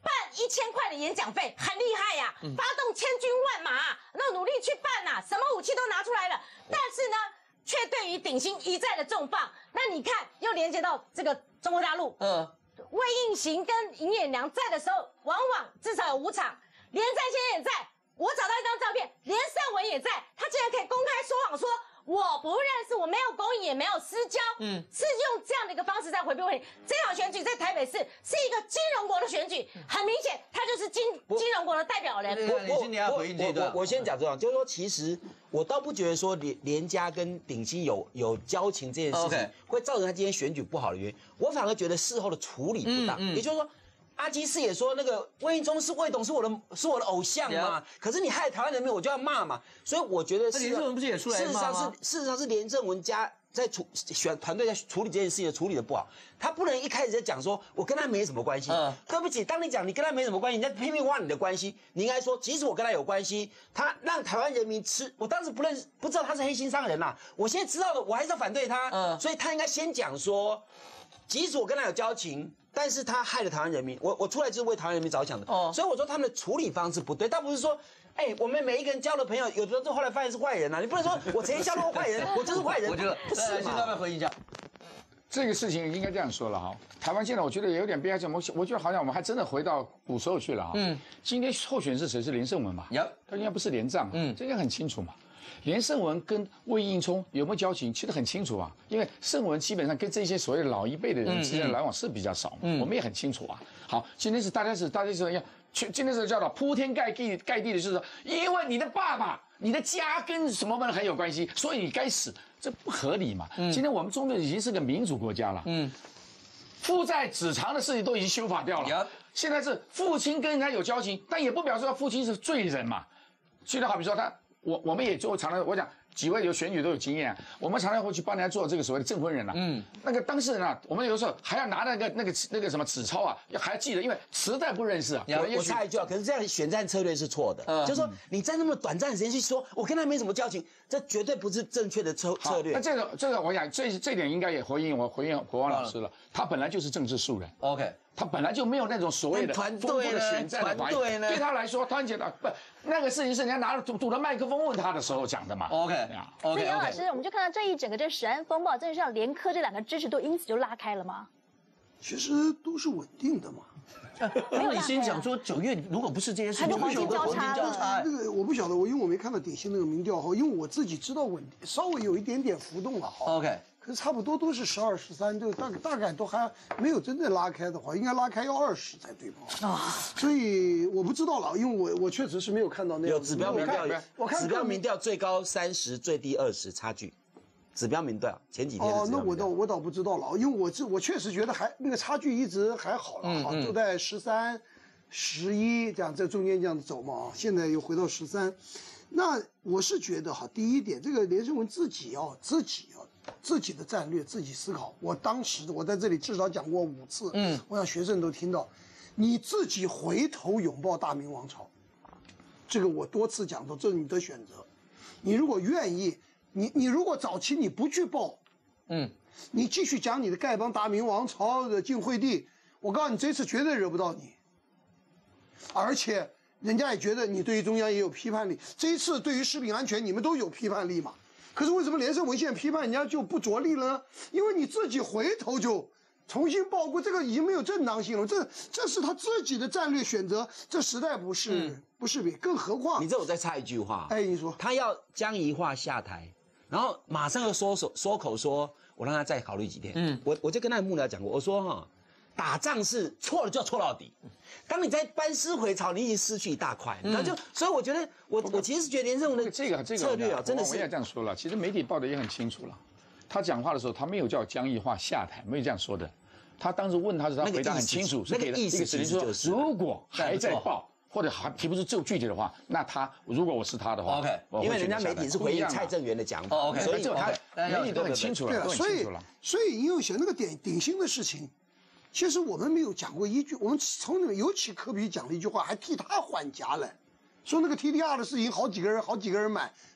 办一千块的演讲费，很厉害呀、啊，嗯、发动千军万马、啊，那努力去办呐、啊，什么武器都拿出来了，但是呢，却对于鼎新一再的重放。那你看，又连接到这个中国大陆，嗯，魏应行跟尹衍娘在的时候，往往至少有五场，连战先也在。我找到一张照片，连胜文也在，他竟然可以公开说谎说。我不认识，我没有公益，也没有私交，嗯，是用这样的一个方式在回避问题。这场选举在台北市是一个金融国的选举，很明显，他就是金金融国的代表人。 我我我我我先讲这样，就是说，其实我倒不觉得说连连家跟鼎新有有交情这件事情会造成他今天选举不好的原因，我反而觉得事后的处理不当，也就是说。阿基斯也说，那个魏应充是魏董是我的是我的偶像嘛， yeah. 可是你害台湾人民，我就要骂嘛。所以我觉得， 连胜文不是也出来骂吗？事实上是，事实上是连胜文家在处选团队在处理这件事情处理的不好，他不能一开始就讲说我跟他没什么关系。嗯，对不起，当你讲你跟他没什么关系，人家拼命挖你的关系，你应该说，即使我跟他有关系，他让台湾人民吃，我当时不认识不知道他是黑心商人呐、啊，我现在知道了，我还是要反对他。嗯，所以他应该先讲说，即使我跟他有交情。但是他害了台湾人民，我我出来就是为台湾人民着想的，哦，所以我说他们的处理方式不对，倒不是说，哎、欸，我们每一个人交了朋友，有的人后来发现是坏人啊，你不能说我曾经交过坏人，我就是坏人， 我觉得不是嘛？ 现在来回应一下， 这个事情应该这样说了哈，台湾现在我觉得也有点悲哀，我我觉得好像我们还真的回到古时候去了哈，嗯，今天候选是谁是连胜文嘛，呀，他应该不是连战嘛，嗯，这应该很清楚嘛。连胜文跟魏应充有没有交情，其实很清楚啊，因为胜文基本上跟这些所谓的老一辈的人之间的来往是比较少，嗯，我们也很清楚啊。好，今天是大家是大家是要，今天是叫做铺天盖地盖地的，就是说，因为你的爸爸、你的家跟什么很有关系，所以你该死，这不合理嘛。嗯，今天我们中国已经是个民主国家了，嗯，父债子偿的事情都已经修法掉了，现在是父亲跟人家有交情，但也不表示他父亲是罪人嘛。就好比说他。我我们也就常常我讲几位有选举都有经验、啊，我们常常会去帮人家做这个所谓的证婚人啊。嗯，那个当事人啊，我们有时候还要拿那个那个那个什么纸钞啊，还要记得，因为实在不认识啊。 我我插一句啊，可是这样选战策略是错的，嗯、就是说你在那么短暂的时间去说我跟他没什么交情，这绝对不是正确的策策略。 那这个这个我想这这点应该也回应我回应国王老师了，他本来就是政治素人。 OK。 他本来就没有那种所谓的团队的选战的团队呢，对他来说，团结的不那个事情是人家拿着堵堵着麦克风问他的时候讲的嘛。 OK， 所以杨老师，我们就看到这一整个这食安风暴，真的是让联科这两个支持度因此就拉开了吗？ 其实都是稳定的嘛。 没有，你先讲说九月如果不是这些事情， 就黄金交叉了。那个我不晓得，我因为我没看到鼎新那个民调哈，因为我自己知道稳定，稍微有一点点浮动了哈。 OK。 可是差不多都是十二、十三，就大大概都还没有真正拉开的话，应该拉开要二十才对吧？啊，所以我不知道了，因为我我确实是没有看到那有指标民调， 我看指标民调最高三十，最低二十，差距。指标民调前几天哦，那我倒我倒不知道了，因为我这我确实觉得还那个差距一直还好了哈，都在十三、十一这样在中间这样子走嘛，现在又回到十三。那我是觉得哈，第一点，这个连胜文自己要自己要。自己的战略自己思考。我当时我在这里至少讲过五次，嗯，我让学生都听到，你自己回头拥抱大明王朝，这个我多次讲到，这是你的选择。你如果愿意，你你如果早期你不去报，嗯，你继续讲你的丐帮大明王朝的晋惠帝，我告诉你，这次绝对惹不到你，而且人家也觉得你对于中央也有批判力。这一次对于食品安全，你们都有批判力嘛？可是为什么连胜文现在批判人家就不着力了呢？因为你自己回头就重新报过，这个已经没有正当性了。这这是他自己的战略选择，这实在不是、嗯、不是别。更何况， 你这我再插一句话， 哎，你说他要江宜桦下台，然后马上又说手说口说，我让他再考虑几天。嗯，我我就跟他的幕僚讲过，我说哈，打仗是错了就要错到底。当你在班师回朝，你已经失去一大块，然后就，所以我觉得，我我其实是觉得连胜文的这个这个策略啊，真的是我也这样说了。其实媒体报的也很清楚了，他讲话的时候，他没有叫江宜桦下台，没有这样说的。他当时问他时，他回答很清楚， 那个意思其实就是说，如果还在报或者还提不出就具体的话，那他如果我是他的话 ，OK， 因为人家媒体是回应蔡正元的讲法 ，OK， 所以他媒体都很清楚了， 所以所以因为想那个点鼎新的事情。其实我们没有讲过一句，我们从那个尤其科比讲了一句话，还替他还价了，说那个 T D R 的事情，好几个人好几个人买，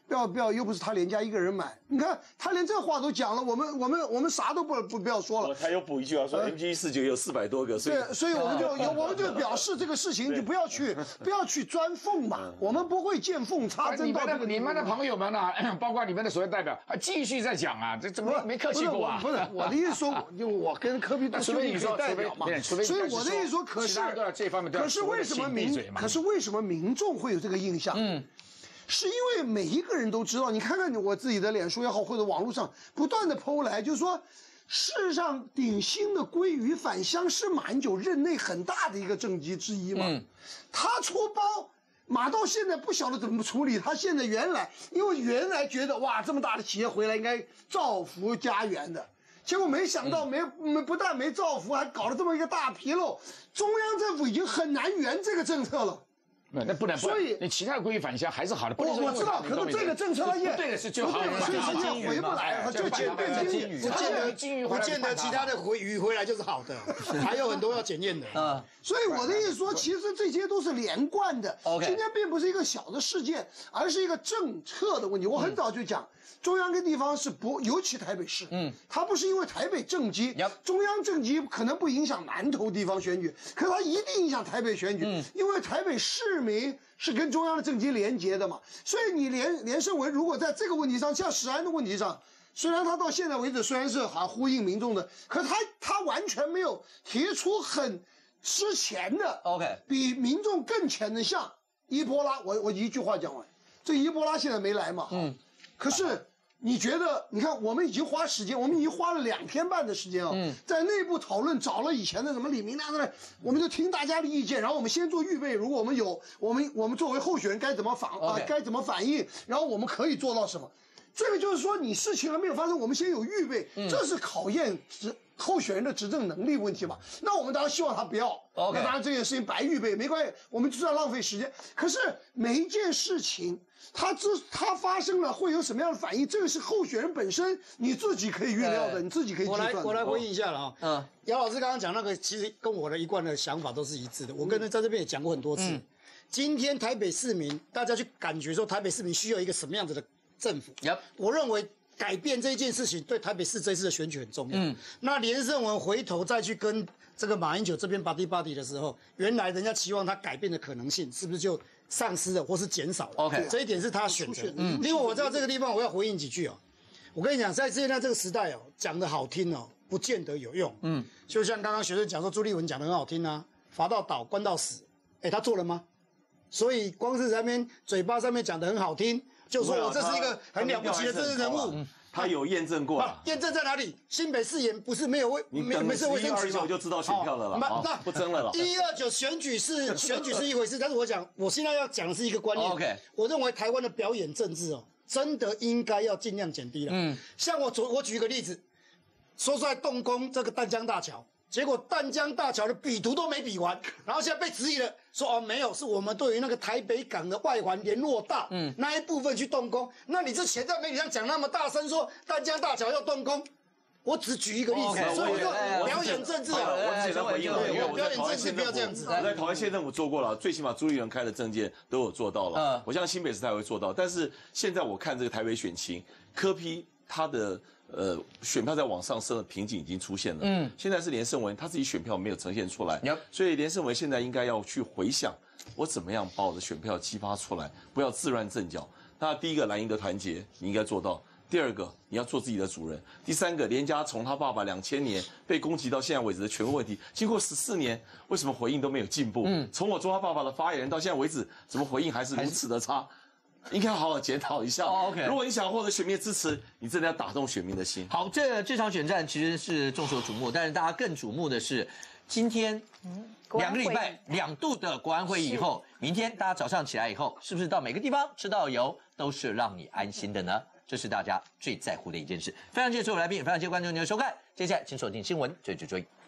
不要不要，又不是他连家一个人买。你看他连这话都讲了，我们我们我们啥都不不不要说了。 他又补一句话说 ，M G 四九有四百多个，所以对，所以我们就有我们就表示这个事情就不要去不要去钻缝嘛，我们不会见缝插针到这个。 你们的朋友们呢，包括你们的所谓代表啊，继续在讲啊，这怎么没客气过啊？ 不是我的意思说，就我跟柯 P 都兄弟可以代表嘛，所以我的意思说，可是可是为什么民可是为什么民众会有这个印象？嗯。是因为每一个人都知道，你看看我自己的脸书也好，或者网络上不断的抛来，就是说，事实上鼎新的鲑鱼返乡是马英九任内很大的一个政绩之一嘛。嗯，他出包，马到现在不晓得怎么处理。他现在原来因为原来觉得哇，这么大的企业回来应该造福家园的，结果没想到没没不但没造福，还搞了这么一个大纰漏。中央政府已经很难圆这个政策了。 那那不能，所以你其他的归于返乡还是好的。 我我知道，可是这个政策它也对的是最好的， 所以它也回不来，它就见变金鱼， 不见得金鱼，不见得其他的回鱼回来就是好的，还有很多要检验的。啊， 所以我的意思说，其实这些都是连贯的。今天并不是一个小的事件，而是一个政策的问题。我很早就讲。中央跟地方是不，尤其台北市，嗯，它不是因为台北政绩，中央政绩可能不影响南投地方选举，可是它一定影响台北选举，嗯，因为台北市民是跟中央的政绩连结的嘛，所以你连连胜文如果在这个问题上，像食安的问题上，虽然他到现在为止虽然是好呼应民众的，可他他完全没有提出很之前的 OK 比民众更前的像伊波拉，我我一句话讲完，这伊波拉现在没来嘛，嗯。可是你觉得，你看我们已经花时间，我们已经花了两天半的时间啊、哦，嗯、在内部讨论，找了以前的什么李明亮的，我们就听大家的意见，然后我们先做预备，如果我们有，我们我们作为候选人该怎么反啊、呃，该怎么反应，然后我们可以做到什么？这个就是说，你事情还没有发生，我们先有预备，嗯、这是考验执候选人的执政能力问题嘛？那我们当然希望他不要。Okay. 那当然这件事情白预备没关系，我们就是要浪费时间。可是每一件事情。它之它发生了会有什么样的反应？这个是候选人本身你自己可以预料的，你自己可以计算的。 我来我来回应一下了啊。嗯，姚老师刚刚讲那个，其实跟我的一贯的想法都是一致的。我跟他在这边也讲过很多次。嗯、今天台北市民，大家去感觉说台北市民需要一个什么样子的政府？ Yep. 我认为改变这一件事情对台北市这一次的选举很重要。嗯，那连胜文回头再去跟这个马英九这边巴蒂巴蒂的时候，原来人家期望他改变的可能性是不是就？丧失了或是减少了 ，OK， 这一点是他选择。嗯，另外我知道这个地方我要回应几句哦。我跟你讲，在现在这个时代哦，讲的好听哦，不见得有用。嗯，就像刚刚学生讲说朱立文讲的很好听啊，罚到倒，关到死，哎，他做了吗？所以光是在那边嘴巴上面讲的很好听，就说我这是一个很了不起的政治人物。 他有验证过了， 验证在哪里？新北市也不是没有卫， 你等十一二九就知道选票了了，那不争了了。 一二九选举是选举是一回事，但是我讲，我现在要讲的是一个观念。 OK， 我认为台湾的表演政治哦，真的应该要尽量减低了。嗯，像我昨我举一个例子，说出来动工这个淡江大桥。结果淡江大桥的比图都没比完，然后现在被质疑了，说哦没有，是我们对于那个台北港的外环联络道，嗯，那一部分去动工。那你这前在媒体上讲那么大声说淡江大桥要动工，我只举一个例子， okay, 所以我说表演政治啊， 我只能回应了，因为我表演政治不要这样子。 我在桃园县政府做过了，最起码朱立伦开的政见都有做到了，我相信新北市他也会做到。但是现在我看这个台北选情，柯 P 他的。呃，选票在往上升的瓶颈已经出现了。嗯，现在是连胜文他自己选票没有呈现出来， yep. 所以连胜文现在应该要去回想，我怎么样把我的选票激发出来，不要自乱阵脚。那第一个蓝营的团结，你应该做到；第二个，你要做自己的主人；第三个，连家从他爸爸两千年被攻击到现在为止的权威问题，经过十四年，为什么回应都没有进步？嗯，从我做他爸爸的发言人到现在为止，怎么回应还是如此的差？应该好好检讨一下。 Oh, OK， 如果你想获得选民的支持，你真的要打动选民的心。 好，这这场选战其实是众所瞩目，但是大家更瞩目的是，今天两个礼拜两度的国安会议以后，明天大家早上起来以后，是不是到每个地方吃到油都是让你安心的呢？这是大家最在乎的一件事。非常谢谢所有来宾，非常谢谢观众您的收看。接下来请锁定新闻追追追。